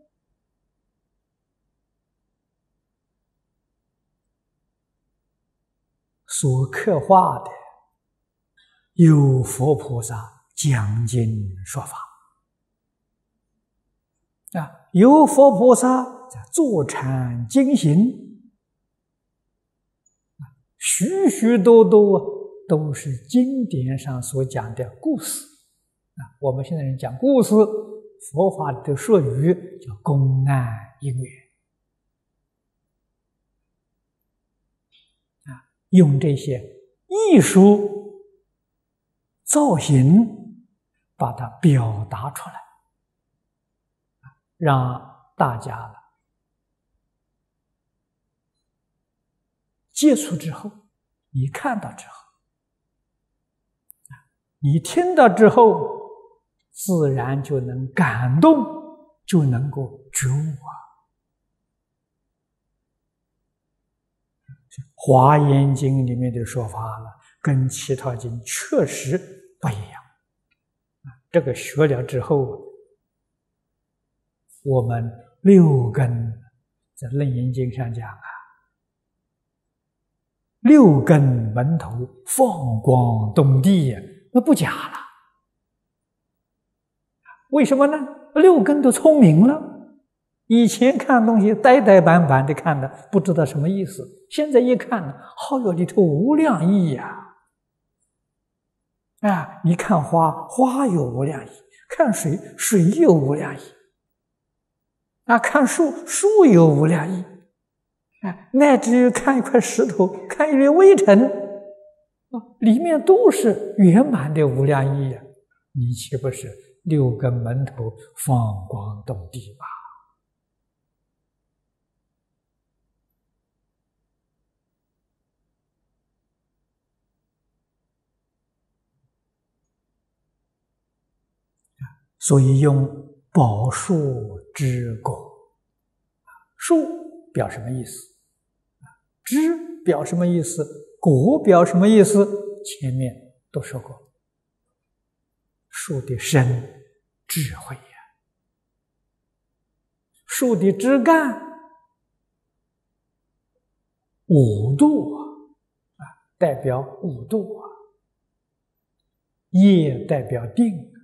所刻画的有佛菩萨讲经说法啊，有佛菩萨在坐禅经行，许许多多都是经典上所讲的故事啊。我们现在人讲故事，佛法的术语叫公案因缘啊，用这些艺术造型把它表达出来，让大家接触之后，你看到之后，你听到之后，自然就能感动，就能够觉悟啊。华严经里面的说法了，跟其他经确实不一样。这个学了之后，我们六根在楞严经上讲啊，六根门头放光动地，那不假了。为什么呢？六根都聪明了，以前看东西呆呆板板的看的，不知道什么意思，现在一看呢，好有里头无量义呀！啊，你看花，花有无量义；看水，水有无量义；啊，看树，树有无量义；啊，乃至于看一块石头，看一粒微尘，啊，里面都是圆满的无量义呀！你岂不是六根门头放光动地吧？所以用宝树枝果，树表什么意思？枝表什么意思？果表什么意思？前面都说过，树的身智慧呀，树的枝干五度啊，代表五度啊，叶代表定。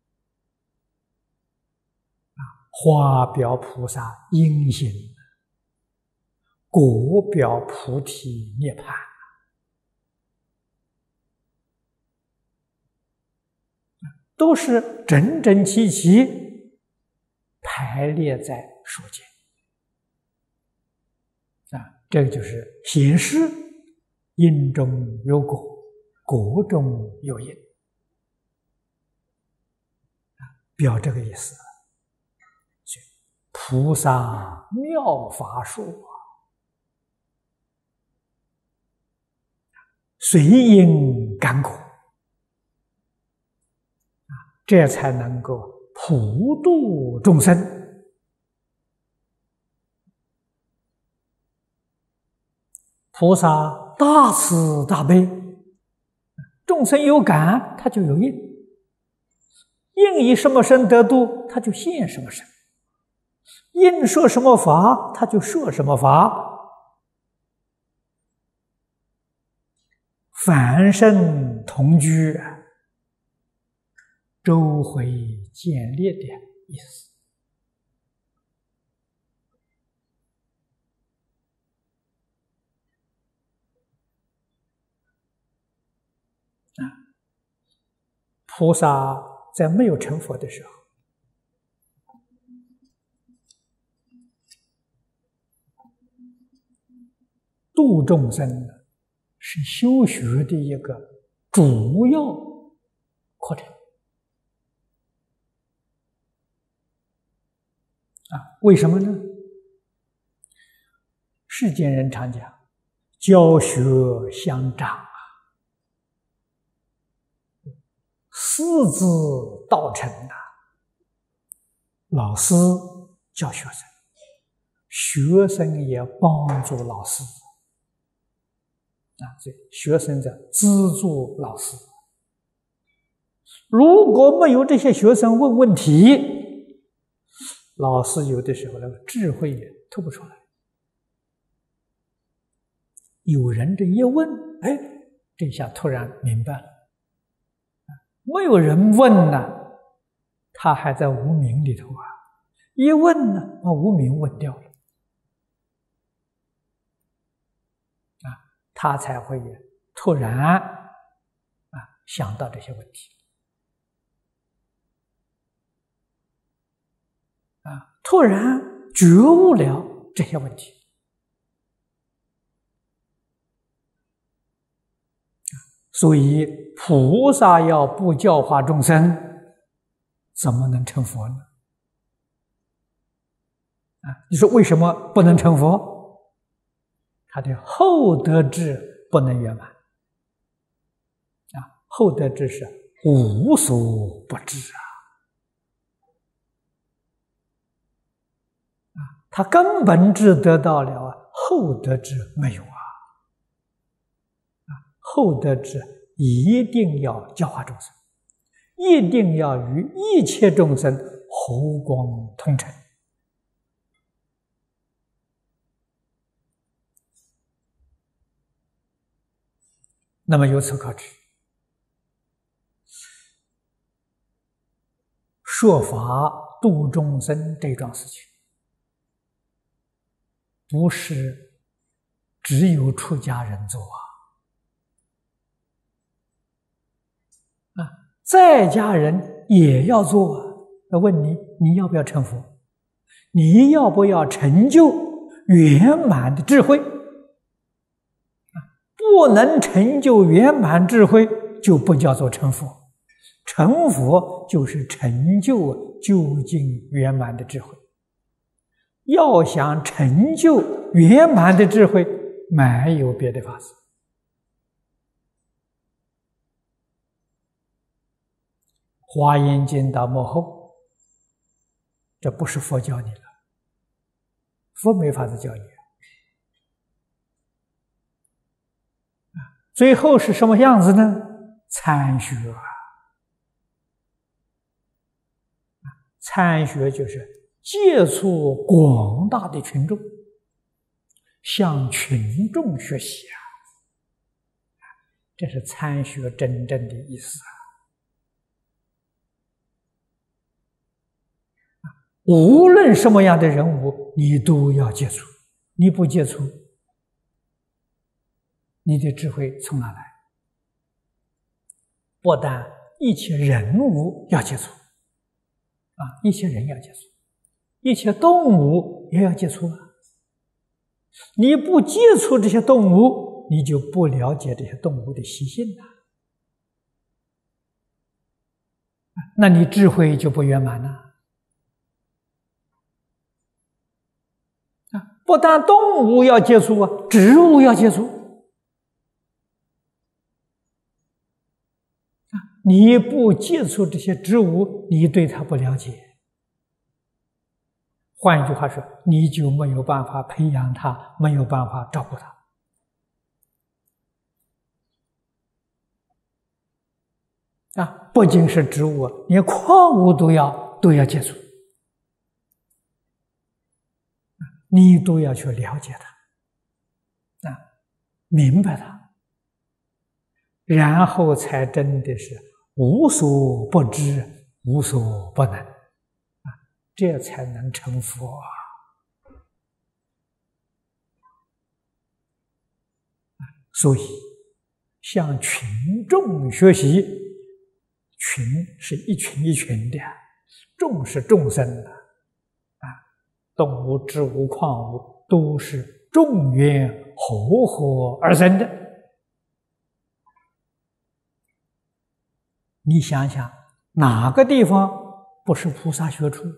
花表菩萨因行，果表菩提涅槃，都是整整齐齐排列在树间啊。这个就是显示因中有果，果中有因啊，表这个意思。菩萨妙法术啊，随因感果啊，这才能够普度众生。菩萨大慈大悲， 众生有感，他就有应，应以什么身得度，他就现什么身；应说什么法，他就说什么法。凡圣同居，周回建立的意思。啊，菩萨在没有成佛的时候，度众生是修学的一个主要课程。啊，为什么呢？世间人常讲，教学相长啊，师之道成啊。老师教学生，学生也帮助老师啊，所以学生在资助老师。如果没有这些学生问问题，老师有的时候那个智慧也吐不出来。有人这一问，哎，这下突然明白了。没有人问呢，他还在无明里头啊，一问呢，把无明问掉了，啊，他才会突然啊想到这些问题。啊，突然觉悟了这些问题，所以菩萨要不教化众生，怎么能成佛呢？啊，你说为什么不能成佛？他的后得智不能圆满。啊，后得智是无所不知啊。他根本智得到了啊，后得智没有啊！啊，后得智一定要教化众生，一定要与一切众生和光同尘。那么由此可知，说法度众生这桩事情，不是只有出家人做啊！啊，在家人也要做啊！那问你，你要不要成佛？你要不要成就圆满的智慧？啊，不能成就圆满智慧，就不叫做成佛。成佛就是成就究竟圆满的智慧。要想成就圆满的智慧，没有别的法子。华严经到末后，这不是佛教你了，佛没法子教你。最后是什么样子呢？参学啊！参学就是接触广大的群众，向群众学习啊，这是参学真正的意思啊！无论什么样的人物，你都要接触，你不接触，你的智慧从哪来？不但一切人物要接触啊，一切人要接触，一切动物也要接触啊！你不接触这些动物，你就不了解这些动物的习性了，那你智慧就不圆满了啊！不但动物要接触啊，植物要接触啊！你不接触这些植物，你对它不了解。换一句话说，你就没有办法培养它，没有办法照顾它。 啊，不仅是植物，连矿物都要都要接触，你都要去了解它，啊，明白它，然后才真的是无所不知，无所不能，啊，这才能成佛啊！所以向群众学习，群是一群一群的，众是众生的，啊，动物、植物、矿物都是众缘合合而生的。你想想，哪个地方不是菩萨学处？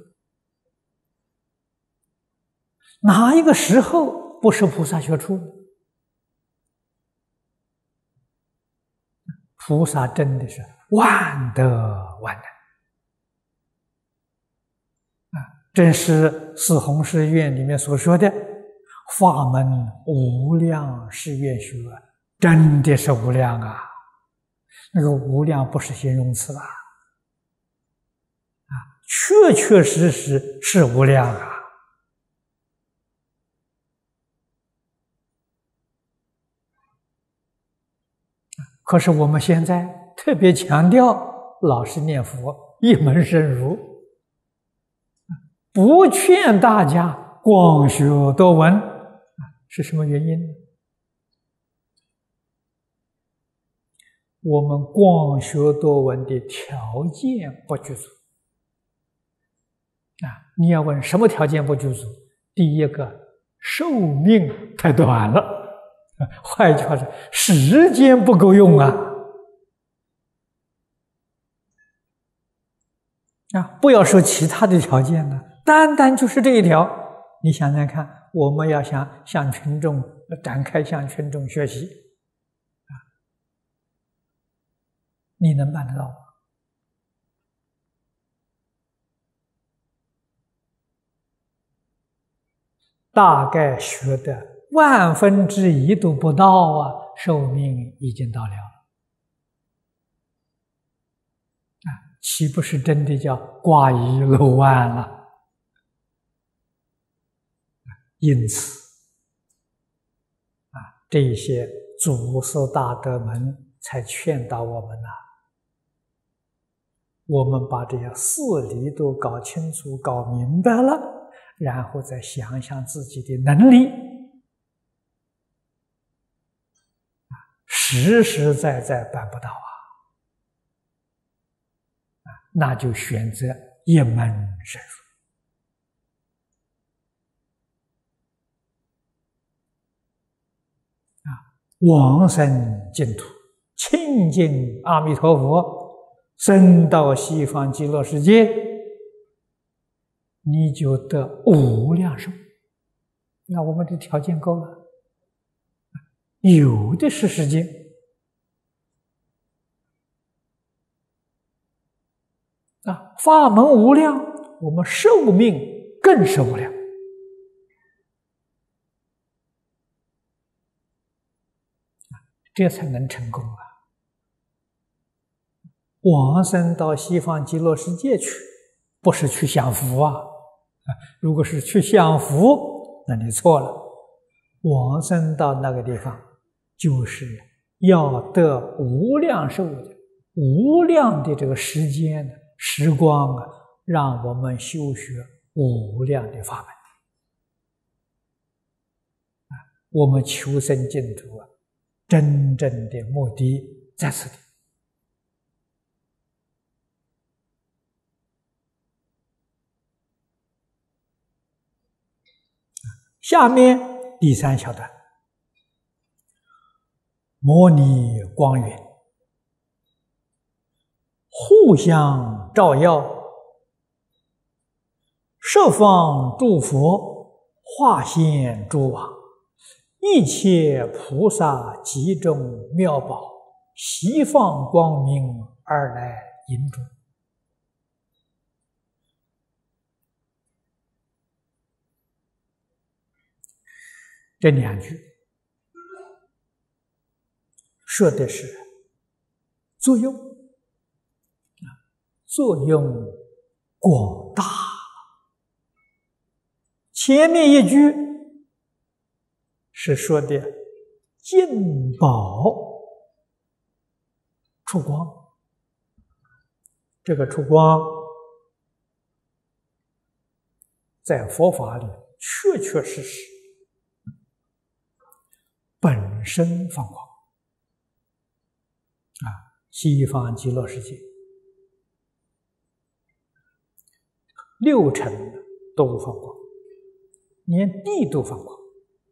哪一个时候不是菩萨学处？菩萨真的是万德万能啊！正是四弘誓愿里面所说的“法门无量誓愿学”，真的是无量啊！那个无量不是形容词啊，啊，确确实实是无量啊！可是我们现在特别强调老实念佛，一门深入，不劝大家广学多闻，是什么原因呢？我们广学多闻的条件不具足啊！你要问什么条件不具足？第一个，寿命太短了。换一句话说，时间不够用啊！啊，不要说其他的条件了，单单就是这一条，你想想看，我们要想向群众展开，向群众学习，啊，你能办得到吗？大概学的万分之一都不到啊，寿命已经到了啊，岂不是真的叫挂一漏万了？因此啊，这些祖师大德们才劝导我们呐、啊，我们把这些事理都搞清楚、搞明白了，然后再想想自己的能力。实实在在办不到啊，那就选择一门深入啊，往生净土，亲近阿弥陀佛，升到西方极乐世界，你就得无量寿。那我们的条件够了。有的是时间啊，法门无量，我们寿命更是无量啊，这才能成功啊！往生到西方极乐世界去，不是去享福啊！如果是去享福，那你错了。往生到那个地方，就是要得无量寿的、无量的这个时间、时光啊，让我们修学无量的法门啊！我们求生净土啊，真正的目的在此地。下面第三小段。摩尼光云，互相照耀，十方诸佛化现诸王，一切菩萨集中妙宝，悉放光明而来迎诸。这两句说的是作用作用广大。前面一句是说的净宝出光，这个出光在佛法里确确实实本身放光啊！西方极乐世界六尘都放光，连地都放光，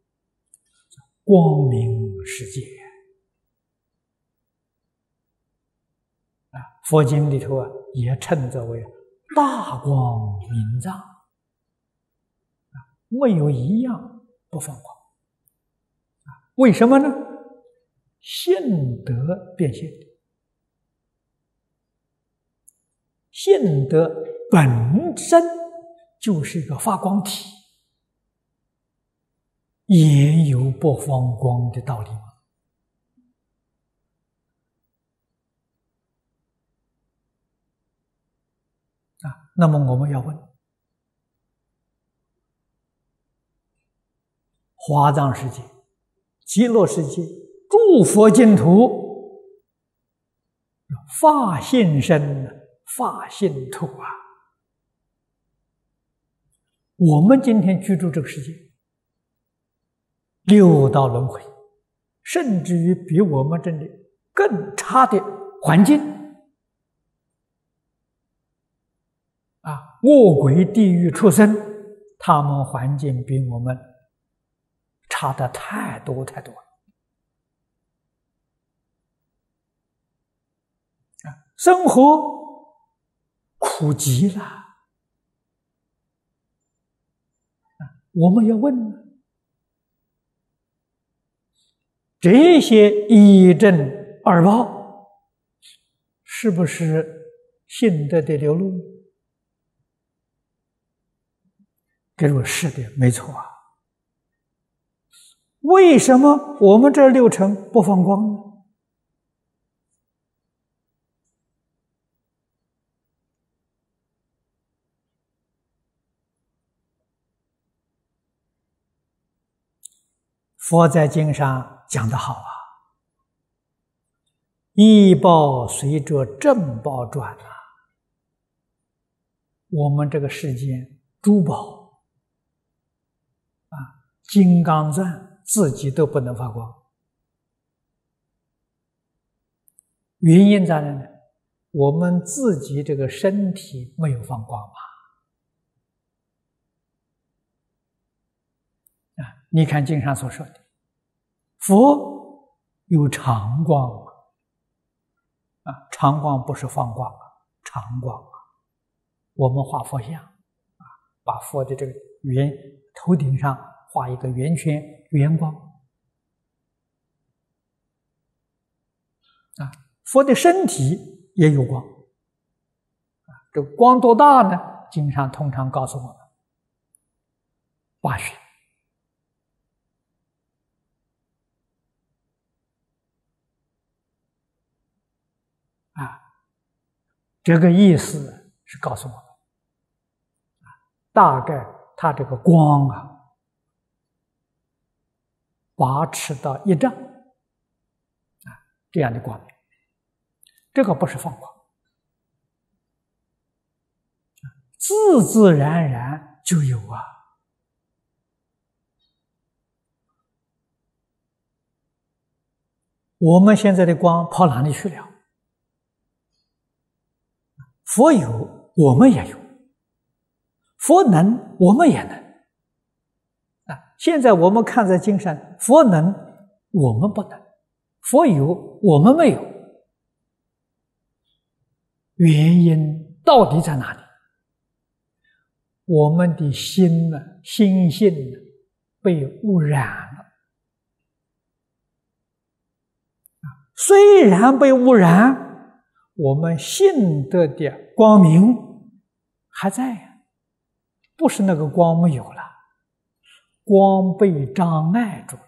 光明世界啊！佛经里头啊，也称之为大光明藏啊，没有一样不放光啊！为什么呢？性德变现，性德本身就是一个发光体，也有不放光的道理吗？啊，那么我们要问，华藏世界、极乐世界诸佛净土，法性身、法性土啊！我们今天居住这个世界，六道轮回，甚至于比我们这里更差的环境啊，恶鬼、地狱、畜生，他们环境比我们差的太多太多了啊，生活苦极了啊！我们要问呢，这些一正二报是不是性德的流露？给我是的，没错啊。为什么我们这六尘不放光呢？佛在经上讲得好啊，依报随着正报转啊。我们这个世间珠宝啊，金刚钻自己都不能发光，原因在哪呢？我们自己这个身体没有放光嘛。啊，你看经上所说的，佛有常光啊，常光不是放光啊，常光啊。我们画佛像啊，把佛的这个圆头顶上画一个圆圈，圆光啊。佛的身体也有光啊，这个光多大呢？经上通常告诉我们八旬。啊，这个意思是告诉我们，大概它这个光啊，八尺到一丈啊，这样的光明，这个不是放光，自自然然就有啊。我们现在的光跑哪里去了？佛有，我们也有；佛能，我们也能。啊，现在我们看在经上，佛能，我们不能；佛有，我们没有。原因到底在哪里？我们的心呢，心性呢，被污染了。虽然被污染，我们性德的光明还在呀，不是那个光没有了，光被障碍住了，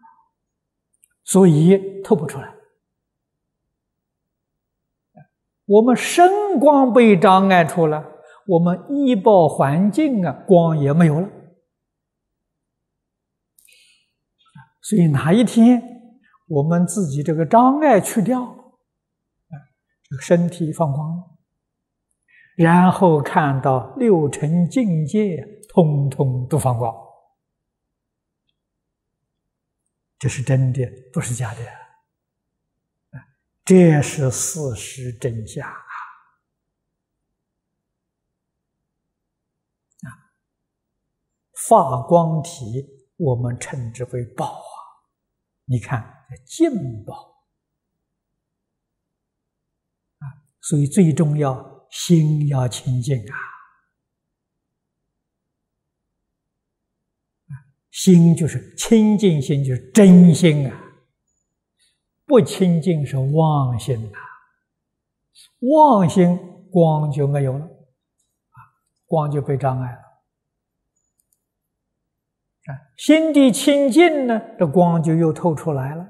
所以透不出来。 我们声光被障碍住了，我们医报环境啊，光也没有了。所以哪一天我们自己这个障碍去掉，啊，这个身体放光，然后看到六尘境界通通都放光，这是真的，不是假的，这是事实真相啊！啊，发光体我们称之为宝啊，你看净宝啊，所以最重要心要清净啊，心就是清净心，就是真心啊。不清净是妄心啊，妄心光就没有了，啊，光就被障碍了。啊，心地清净呢，这光就又透出来了。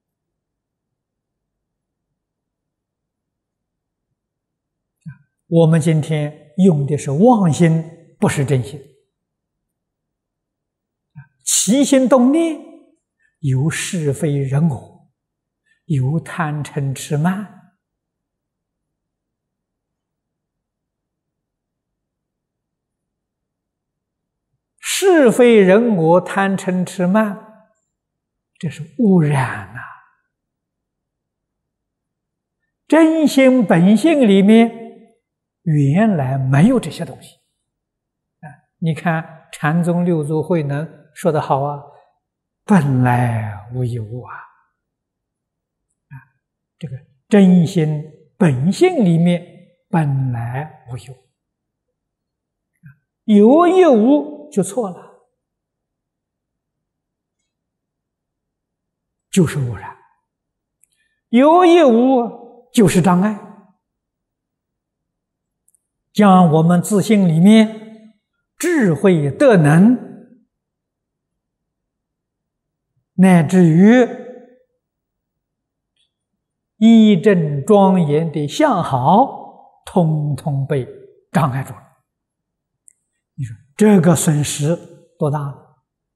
我们今天用的是妄心，不是真心。起心动念有是非人我，有贪嗔痴慢，是非人我贪嗔痴慢，这是污染啊！真心本性里面原来没有这些东西啊！你看禅宗六祖慧能说得好啊，本来无一物啊！啊，这个真心本性里面本来无一物，有一无就错了，就是污染；有一无就是障碍，将我们自性里面智慧德能，乃至于义正庄严的相好，通通被障碍住了。你说这个损失多大呢？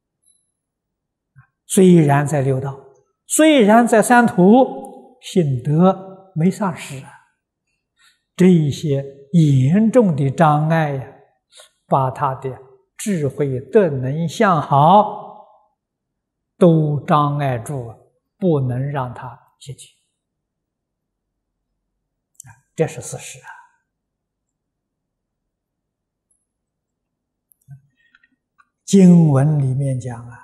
虽然在六道，虽然在三途，心得没丧失啊，这一些严重的障碍呀，把他的智慧德能相好都障碍住，不能让他解决，这是事实啊。经文里面讲啊，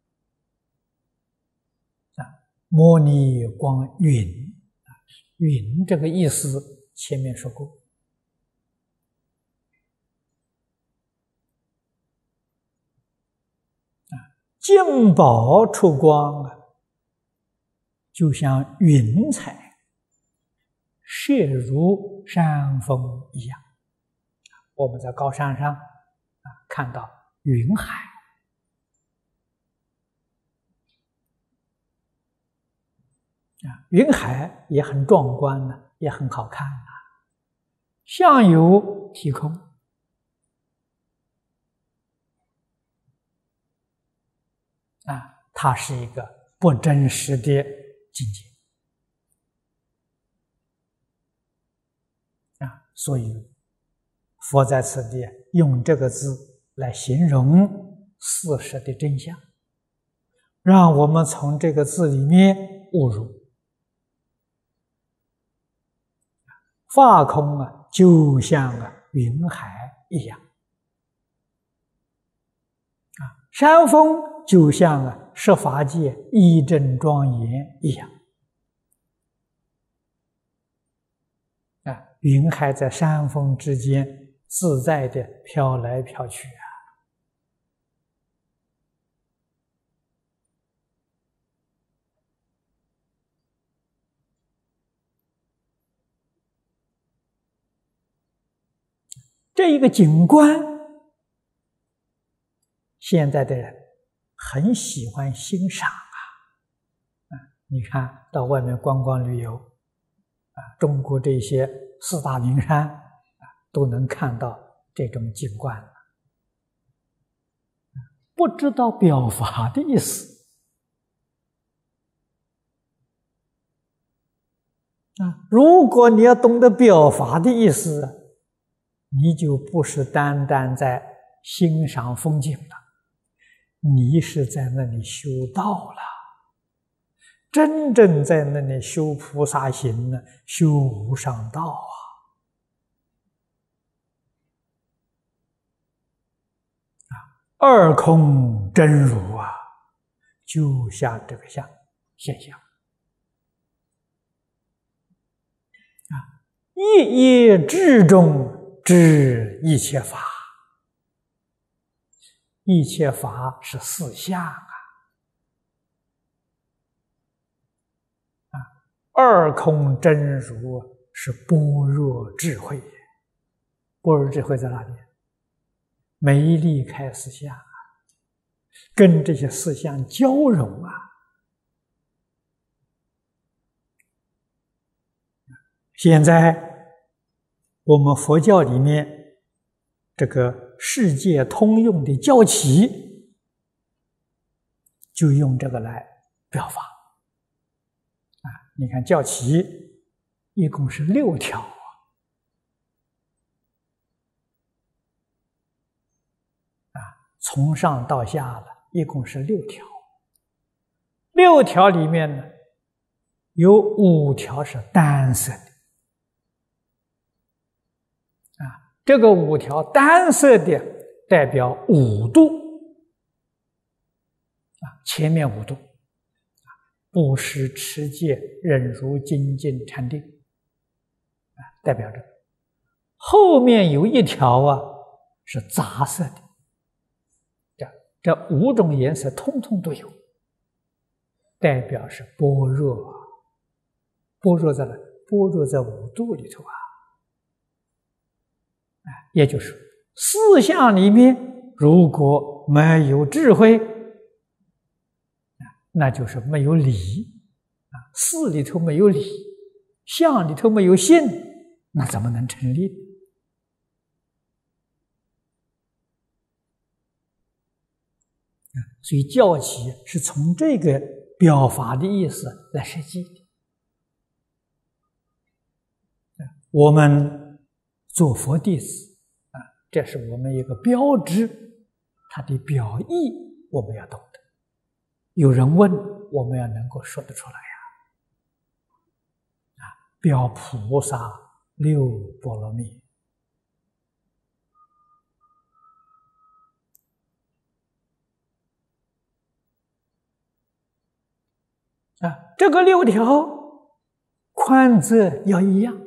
摩尼光云，云这个意思前面说过。净宝出光啊，就像云彩射入山峰一样。我们在高山上啊看到云海，啊，云海也很壮观呢，也很好看啊。相由体空，啊，它是一个不真实的境界啊，所以佛在此地用这个字来形容事实的真相，让我们从这个字里面悟入。法空啊，就像啊云海一样，啊，山峰就像啊十法界一真庄严一样，啊，云海在山峰之间自在的飘来飘去啊。这一个景观，现在的人很喜欢欣赏啊！啊，你看到外面观光旅游，啊，中国这些四大名山啊，都能看到这种景观了。不知道表法的意思啊！如果你要懂得表法的意思，你就不是单单在欣赏风景了，你是在那里修道了，真正在那里修菩萨行呢，修无上道啊！二空真如啊，就像这个像现象啊，一一智中知一切法，一切法是四相啊，啊，二空真如是般若智慧，般若智慧在哪里？没离开四相啊，跟这些四相交融啊。现在我们佛教里面这个世界通用的教旗，就用这个来表法啊。你看教旗一共是六条。从上到下了，一共是六条。六条里面呢，有五条是单色的。啊，这个五条单色的代表五度。啊，前面五度，啊，布施、持戒、忍辱、精进、禅定，啊，代表着。后面有一条啊，是杂色的。这五种颜色通通都有，代表是般若。般若在哪？般若在五度里头啊，也就是四相里面如果没有智慧，那就是没有理啊。四里头没有理，相里头没有性，那怎么能成立？所以教起是从这个表法的意思来设计的。我们做佛弟子啊，这是我们一个标志，它的表意我们要懂得。有人问，我们要能够说得出来呀。啊，表菩萨六波罗蜜。啊，这个六条宽窄要一样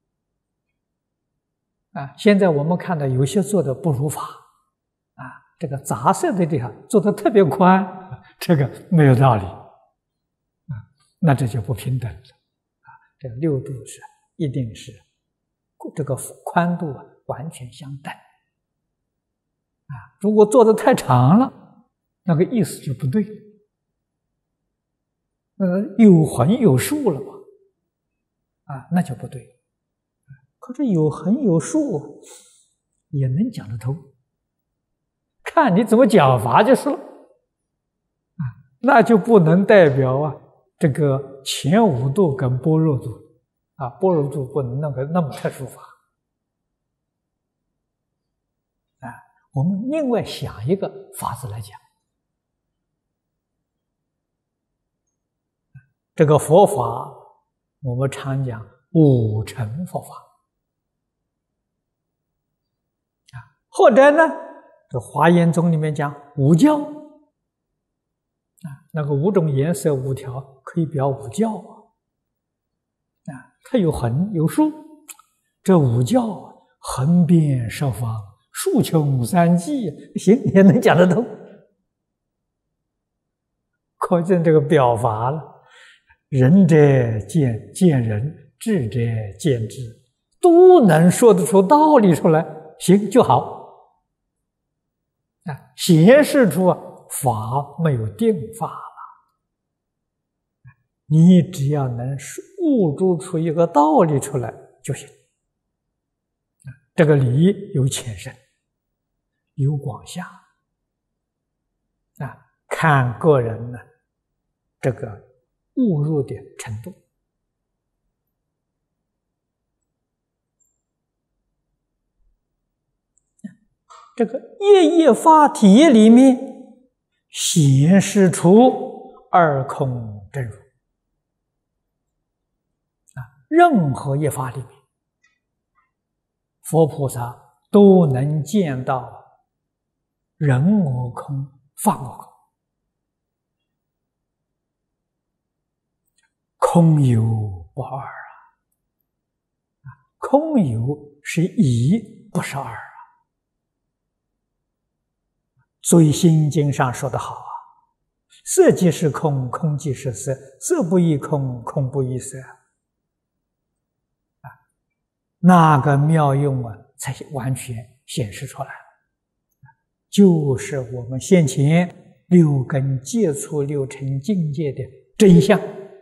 啊！现在我们看到有些做的不如法啊，这个杂色的地方做的特别宽，这个没有道理啊，那这就不平等了啊！这个六度是一定是这个宽度啊完全相等啊！如果做的太长了，那个意思就不对了。呃，有横有竖了嘛？啊，那就不对。可是有横有竖也能讲得通，看你怎么讲法就是了。啊，那就不能代表啊这个前五度跟般若度啊，般若度不能那个那么特殊法。啊，我们另外想一个法子来讲。这个佛法，我们常讲五乘佛法啊，或者呢，这华严宗里面讲五教啊，那个五种颜色五条可以表五教啊，啊，它有横有竖，这五教横遍十方，竖穷三际，行也能讲得通，可见这个表法了。仁者见见仁，智者见智，都能说得出道理出来，行就好啊！显示出啊法没有定法了，你只要能悟出出一个道理出来就行这个理有浅深，有广狭啊，看个人呢这个误入的程度。这个业业法体里面显示出二空真如啊，任何一法里面，佛菩萨都能见到人我空、法我空，空有不二啊！空有是一，不是二。所以《心经》上说得好啊，色即是空，空即是色，色不异空，空不异色啊，那个妙用啊，才完全显示出来了，就是我们先前六根接触六尘境界的真相。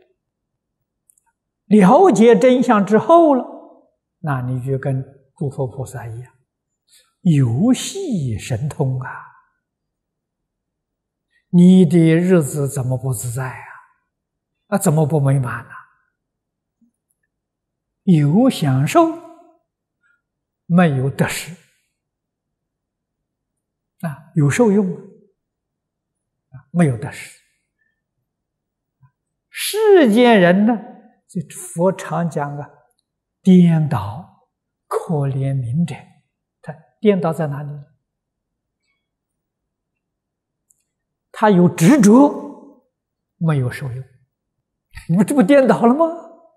了解真相之后了，那你就跟诸佛菩萨一样，游戏神通啊！你的日子怎么不自在啊？啊，怎么不美满呢？有享受，没有得失啊，有受用啊，没有得失。世间人呢，这佛常讲啊，颠倒可怜悯者。他颠倒在哪里？他有执着，没有受用，你们这不颠倒了吗？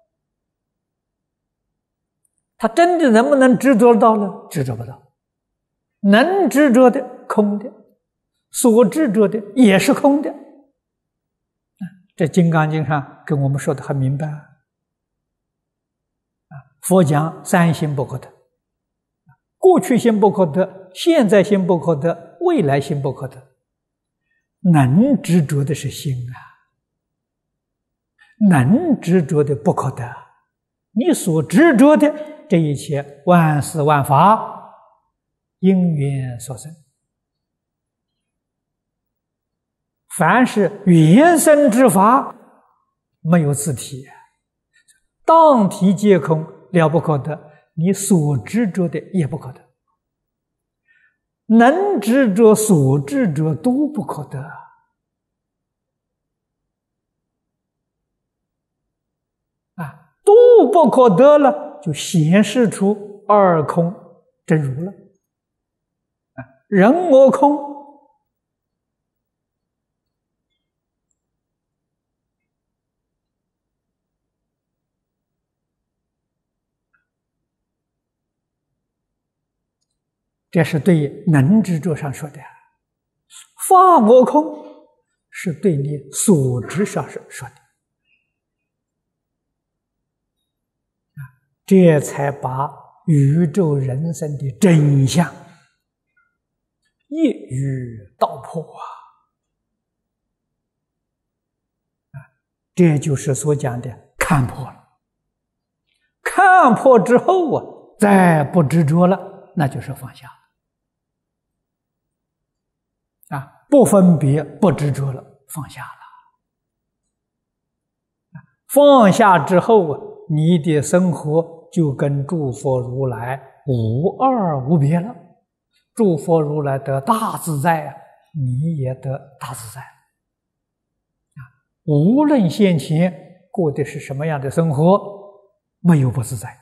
他真的能不能执着到了？执着不到。能执着的空的，所执着的也是空的。这《金刚经》上跟我们说的很明白啊。佛讲三心不可得，过去心不可得，现在心不可得，未来心不可得。能执着的是心啊，能执着的不可得。你所执着的这一切万事万法，因缘所生，凡是缘生之法，没有自体，当体皆空，了不可得。你所执着的也不可得。能执着所执着都不可得啊，都不可得了，就显示出二空真如了啊，人我空，这是对能执着上说的。法我空是对你所执上说的，这才把宇宙人生的真相一语道破啊！这就是所讲的看破了。看破之后啊，再不执着了，那就是放下了。啊，不分别，不执着了，放下了。放下之后啊，你的生活就跟诸佛如来无二无别了。诸佛如来得大自在啊，你也得大自在。啊，无论先前过的是什么样的生活，没有不自在。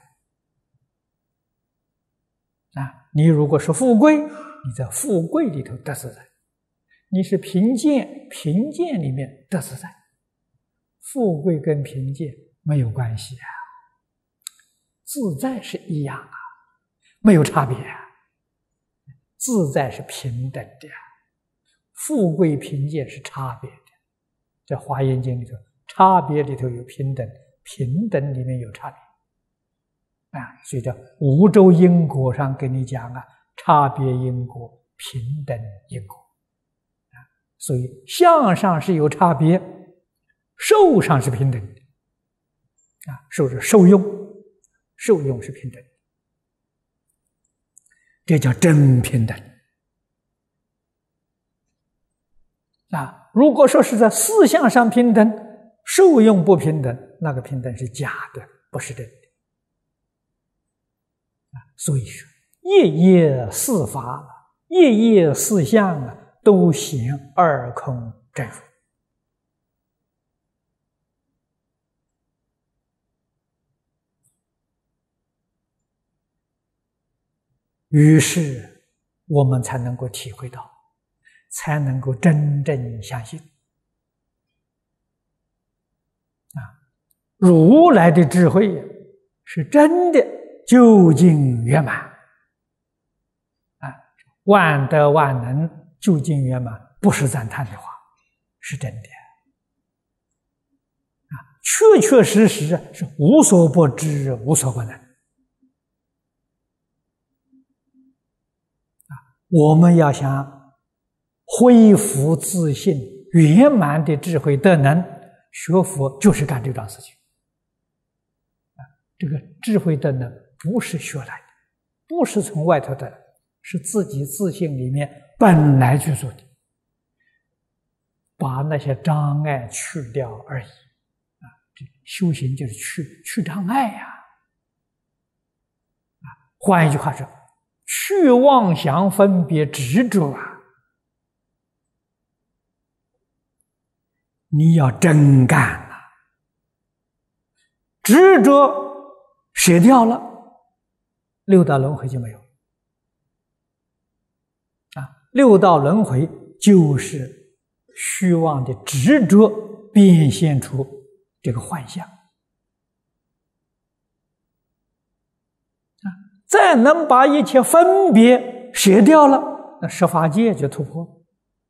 啊，你如果是富贵，你在富贵里头得自在。你是贫贱，贫贱里面得自在。富贵跟贫贱没有关系啊，自在是一样啊，没有差别啊。自在是平等的，富贵贫贱是差别的。在《华严经》里头，差别里头有平等，平等里面有差别啊。所以叫五洲因果上跟你讲啊，差别因果，平等因果。所以相上是有差别，受上是平等的啊，受是受用，受用是平等的这叫真平等。啊，如果说是在思想上平等，受用不平等，那个平等是假的，不是真的。啊，所以说，夜夜四法、夜夜四相啊，都显二空真如。于是我们才能够体会到，才能够真正相信啊，如来的智慧是真的究竟圆满啊，万德万能究竟圆满，不是赞叹的话，是真的啊，确确实实是无所不知，无所不能。我们要想恢复自信、圆满的智慧德能，学佛就是干这桩事情。啊，这个智慧德能不是学来的，不是从外头的，是自己自信里面本来去做的，把那些障碍去掉而已。啊，这修行就是去去障碍呀。啊，换一句话说，去妄想分别执着啊！你要真干啊！执着舍掉了，六道轮回就没有啊！六道轮回就是虚妄的执着变现出这个幻象。再能把一切分别舍掉了，那十法界就突破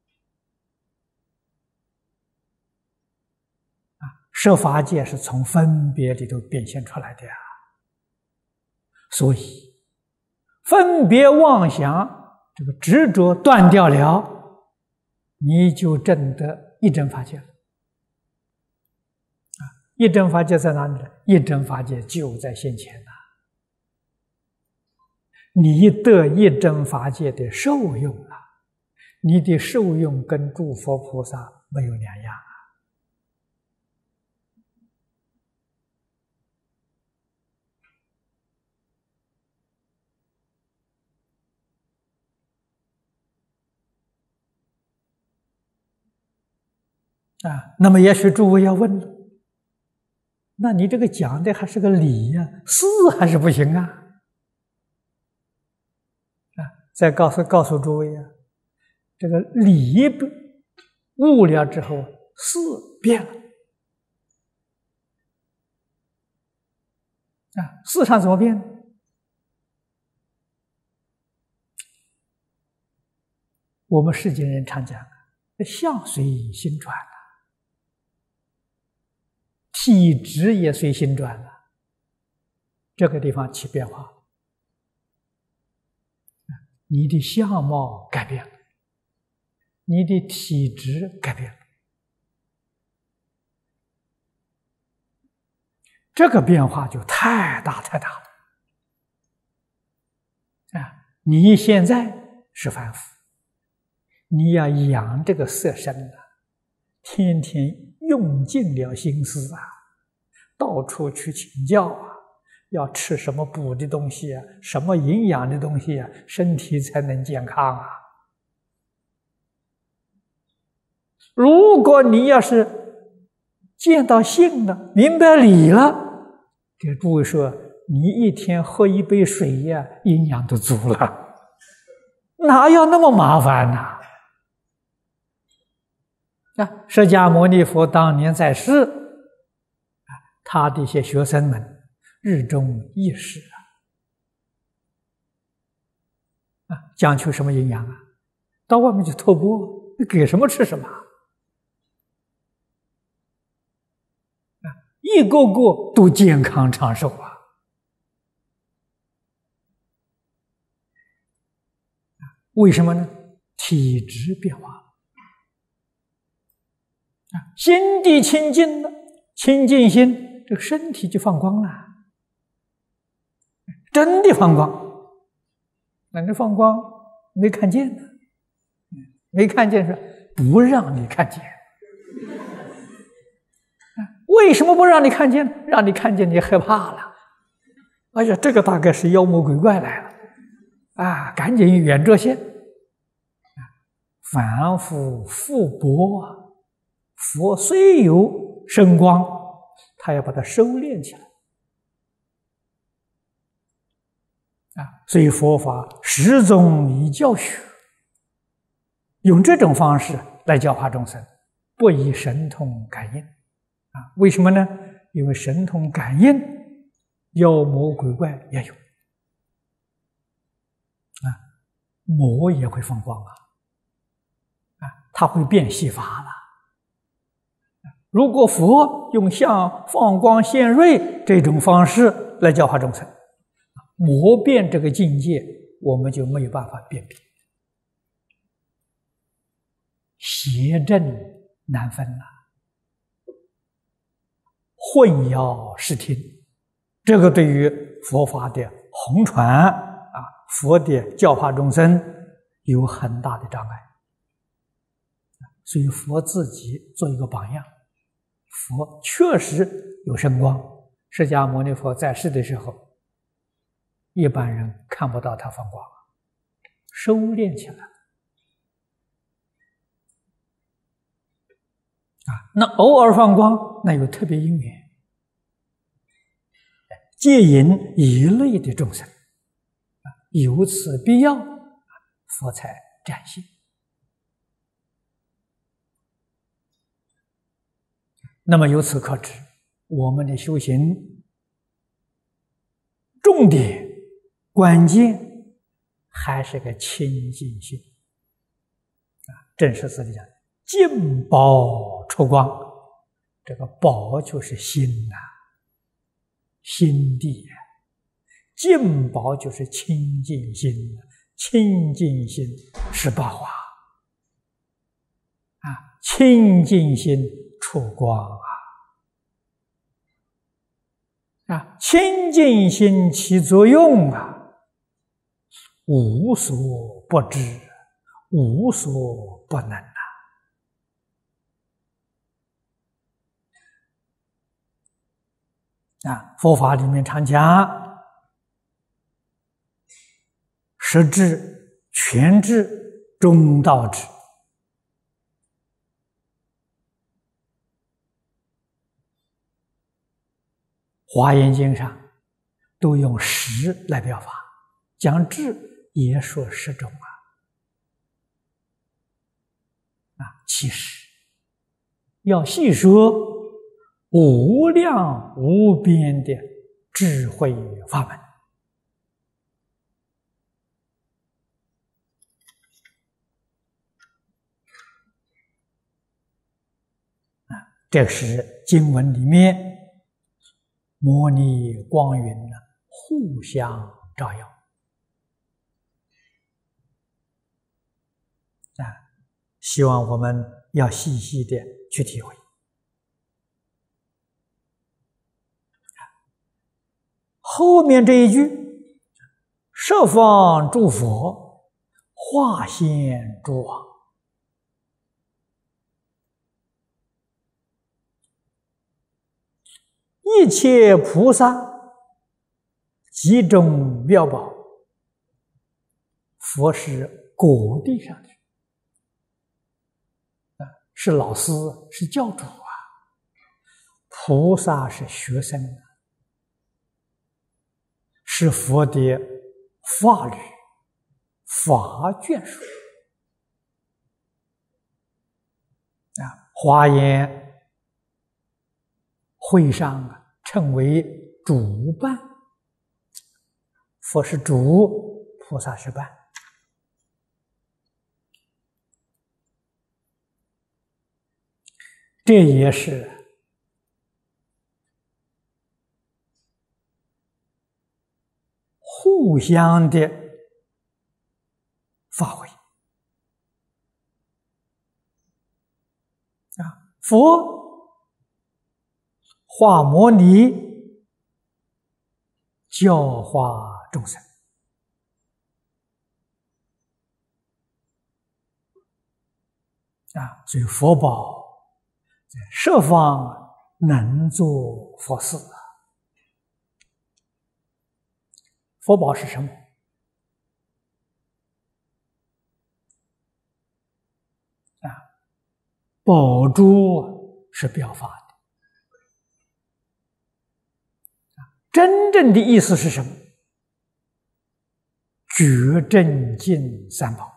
啊！十法界是从分别里头变现出来的呀，所以分别妄想这个执着断掉了，你就证得一真法界了啊！一真法界在哪里呢？一真法界就在现前呐。你得一真法界的受用啊，你的受用跟诸佛菩萨没有两样啊！啊，那么也许诸位要问了，那你这个讲的还是个理呀、啊，事还是不行啊？再告诉告诉诸位啊，这个理悟了之后，事变了啊！事上怎么变呢？我们世间人常讲，相随心转了，体质也随心转了，这个地方起变化。你的相貌改变了，你的体质改变了，这个变化就太大太大了啊！你现在是凡夫，你要养这个色身啊，天天用尽了心思啊，到处去请教啊，要吃什么补的东西啊，什么营养的东西啊，身体才能健康啊。如果你要是见到性了，明白理了，给诸位说，你一天喝一杯水呀、啊，营养都足了，哪要那么麻烦呢？啊，释迦牟尼佛当年在世，啊，他的一些学生们日中一食啊，啊，讲求什么营养啊？到外面去托钵，给什么吃什么啊，一个个都健康长寿啊！为什么呢？体质变化了啊，心地清净了，清净心，这个身体就放光了，真的放光那你放光没看见呢？没看见是不让你看见。为什么不让你看见？让你看见你害怕了。哎呀，这个大概是妖魔鬼怪来了啊！赶紧远着些。凡夫福薄啊，佛虽有圣光，他要把它收敛起来啊。所以佛法始终以教学，用这种方式来教化众生，不以神通感应啊。为什么呢？因为神通感应，妖魔鬼怪也有啊，魔也会放光啊。啊，它会变戏法了。如果佛用像放光现瑞这种方式来教化众生，魔变这个境界，我们就没有办法辨别，邪正难分了，混淆视听，这个对于佛法的弘传啊，佛的教化众生有很大的障碍。所以佛自己做一个榜样，佛确实有圣光。释迦牟尼佛在世的时候，一般人看不到他放光，收敛起来啊。那偶尔放光，那有特别因缘，戒引一类的众生啊，有此必要，佛才展现。那么由此可知，我们的修行重点关键还是个清净心啊。正式字里讲，净宝出光，这个宝就是心呐、啊，心地啊。净宝就是清净心，清净心是八华啊，清净心出光啊！啊，清净心起作用啊，无所不知，无所不能啊！啊，佛法里面常讲，实智、全智、中道智。华严经上都用十来表法，讲智也说十种啊。啊，其实要细说，无量无边的智慧法门啊，这是经文里面摩尼光云呢，互相照耀啊！希望我们要细细的去体会。后面这一句，十方诸佛化现诸王，一切菩萨集中妙宝，佛是果地上的啊，是老师，是教主啊，菩萨是学生啊，是佛的法律法眷属啊。华严会上啊，称为主伴，佛是主，菩萨是伴。这也是互相的发挥啊！佛化摩尼，教化众生啊，所以佛宝在十方能做佛事。佛宝是什么？啊，宝珠是表法的。真正的意思是什么？觉正净三宝，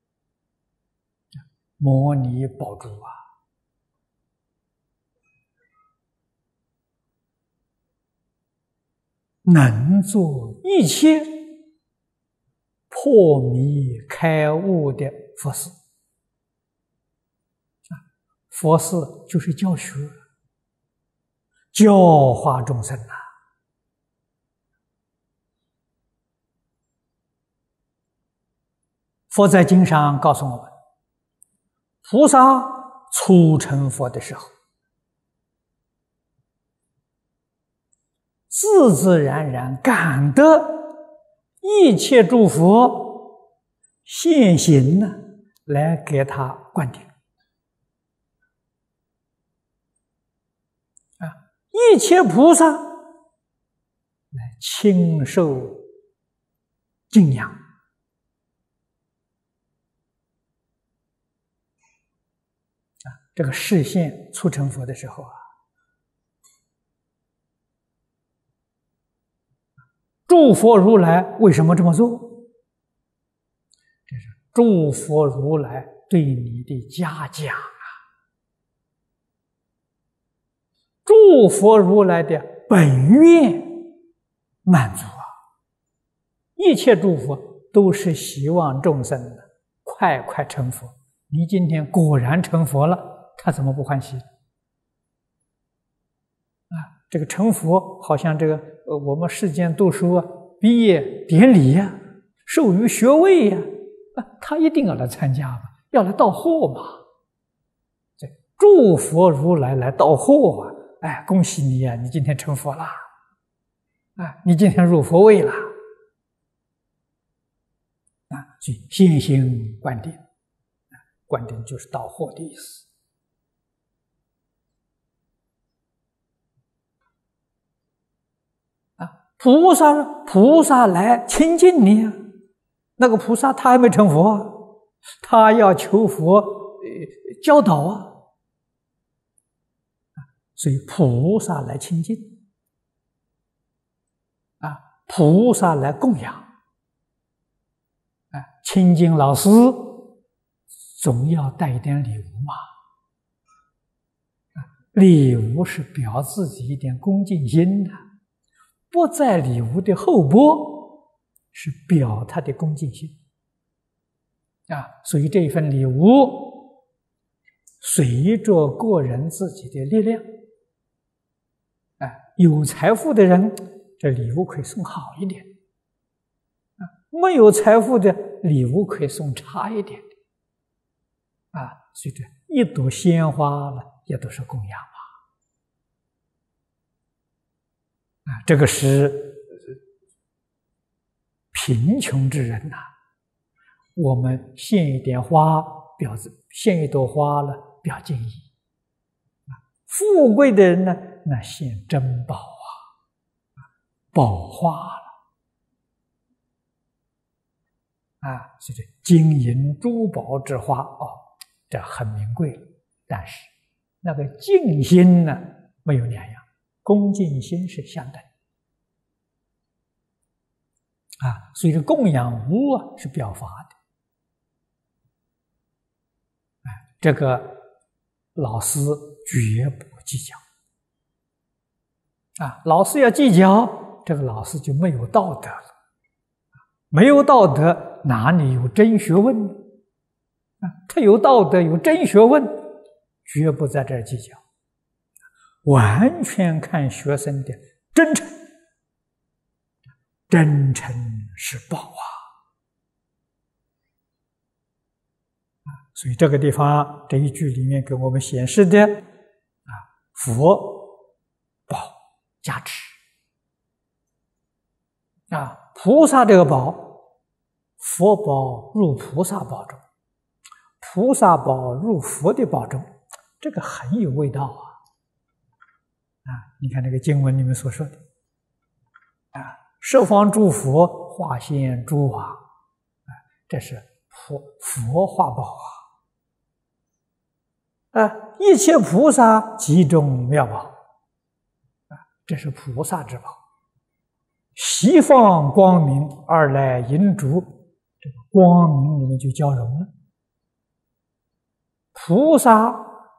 摩尼宝珠啊，能做一切破迷开悟的佛事。佛事就是教学，教化众生啊。佛在经上告诉我们，菩萨初成佛的时候，自自然然感得一切诸佛现行呢，来给他灌顶啊，一切菩萨来亲受敬仰。这个示现初成佛的时候啊，诸佛如来为什么这么做？这是诸佛如来对你的嘉奖啊！诸佛如来的本愿满足啊！一切诸佛都是希望众生的快快成佛。你今天果然成佛了，他怎么不欢喜？啊，这个成佛好像这个呃，我们世间读书啊，毕业典礼呀、啊，授予学位呀、啊，啊，他一定要来参加吧，要来到货嘛。这诸佛如来来到货啊，哎，恭喜你呀、啊，你今天成佛啦，啊，你今天入佛位啦，啊，所以现行灌顶，啊，灌顶就是到货的意思。菩萨菩萨来亲近你啊，那个菩萨他还没成佛啊，他要求佛、呃、教导啊，所以菩萨来亲近啊，菩萨来供养啊，亲近老师总要带一点礼物嘛，啊，礼物是表自己一点恭敬心的。不在礼物的后波，是表他的恭敬心啊，所以这一份礼物随着个人自己的力量啊，有财富的人这礼物可以送好一点啊，没有财富的礼物可以送差一点啊，所以这一朵鲜花了也都是供养嘛。啊，这个是贫穷之人呐、啊，我们献一点花表示献一朵花了表敬意啊，富贵的人呢，那献珍宝啊，宝花了啊，所以这金银珠宝之花哦，这很名贵了，但是那个敬心呢，没有两样。恭敬心是相等啊，所以这供养物啊是表法的，啊，这个老师绝不计较啊，老师要计较，这个老师就没有道德了，没有道德哪里有真学问呢？啊，他有道德有真学问，绝不在这儿计较。完全看学生的真诚，真诚是宝啊！所以这个地方这一句里面给我们显示的啊，佛宝加持啊，菩萨这个宝，佛宝入菩萨宝中， 菩萨宝入佛的宝中，这个很有味道啊！啊，你看这个经文里面所说的啊，十方诸佛化现诸王啊，这是佛佛化宝啊！啊，一切菩萨集中妙宝啊，这是菩萨之宝。西方光明而来银烛，这个光明里面就交融了。菩萨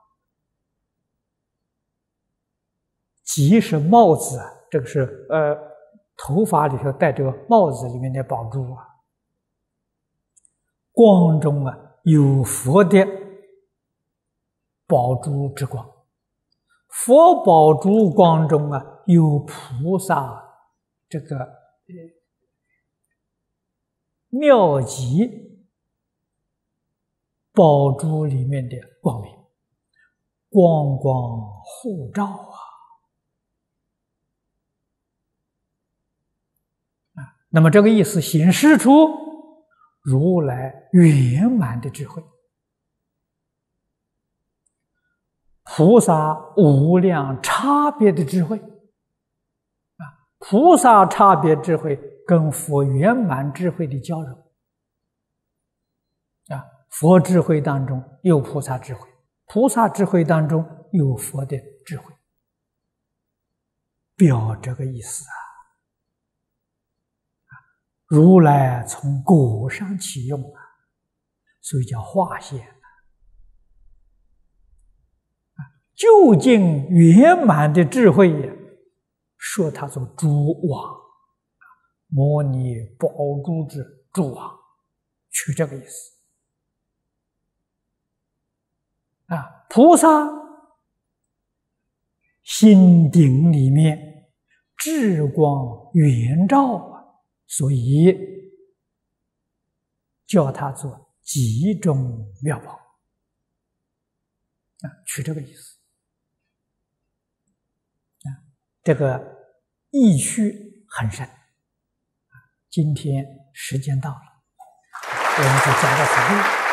即是帽子啊，这个是呃头发里头戴着帽子里面的宝珠啊。光中啊有佛的宝珠之光，佛宝珠光中啊有菩萨这个呃妙极宝珠里面的光明，光光互照啊！啊，那么这个意思显示出如来圆满的智慧，菩萨无量差别的智慧啊，菩萨差别智慧跟佛圆满智慧的交融啊。佛智慧当中有菩萨智慧，菩萨智慧当中有佛的智慧，表这个意思啊。如来从果上起用啊，所以叫化现啊。究竟圆满的智慧也，说它做诸王，摩尼宝珠之诸王，取这个意思。啊，菩萨心顶里面智光圆照啊，所以叫它做集中妙宝啊，取这个意思啊，这个意趣很深啊。今天时间到了，我们就讲到此地。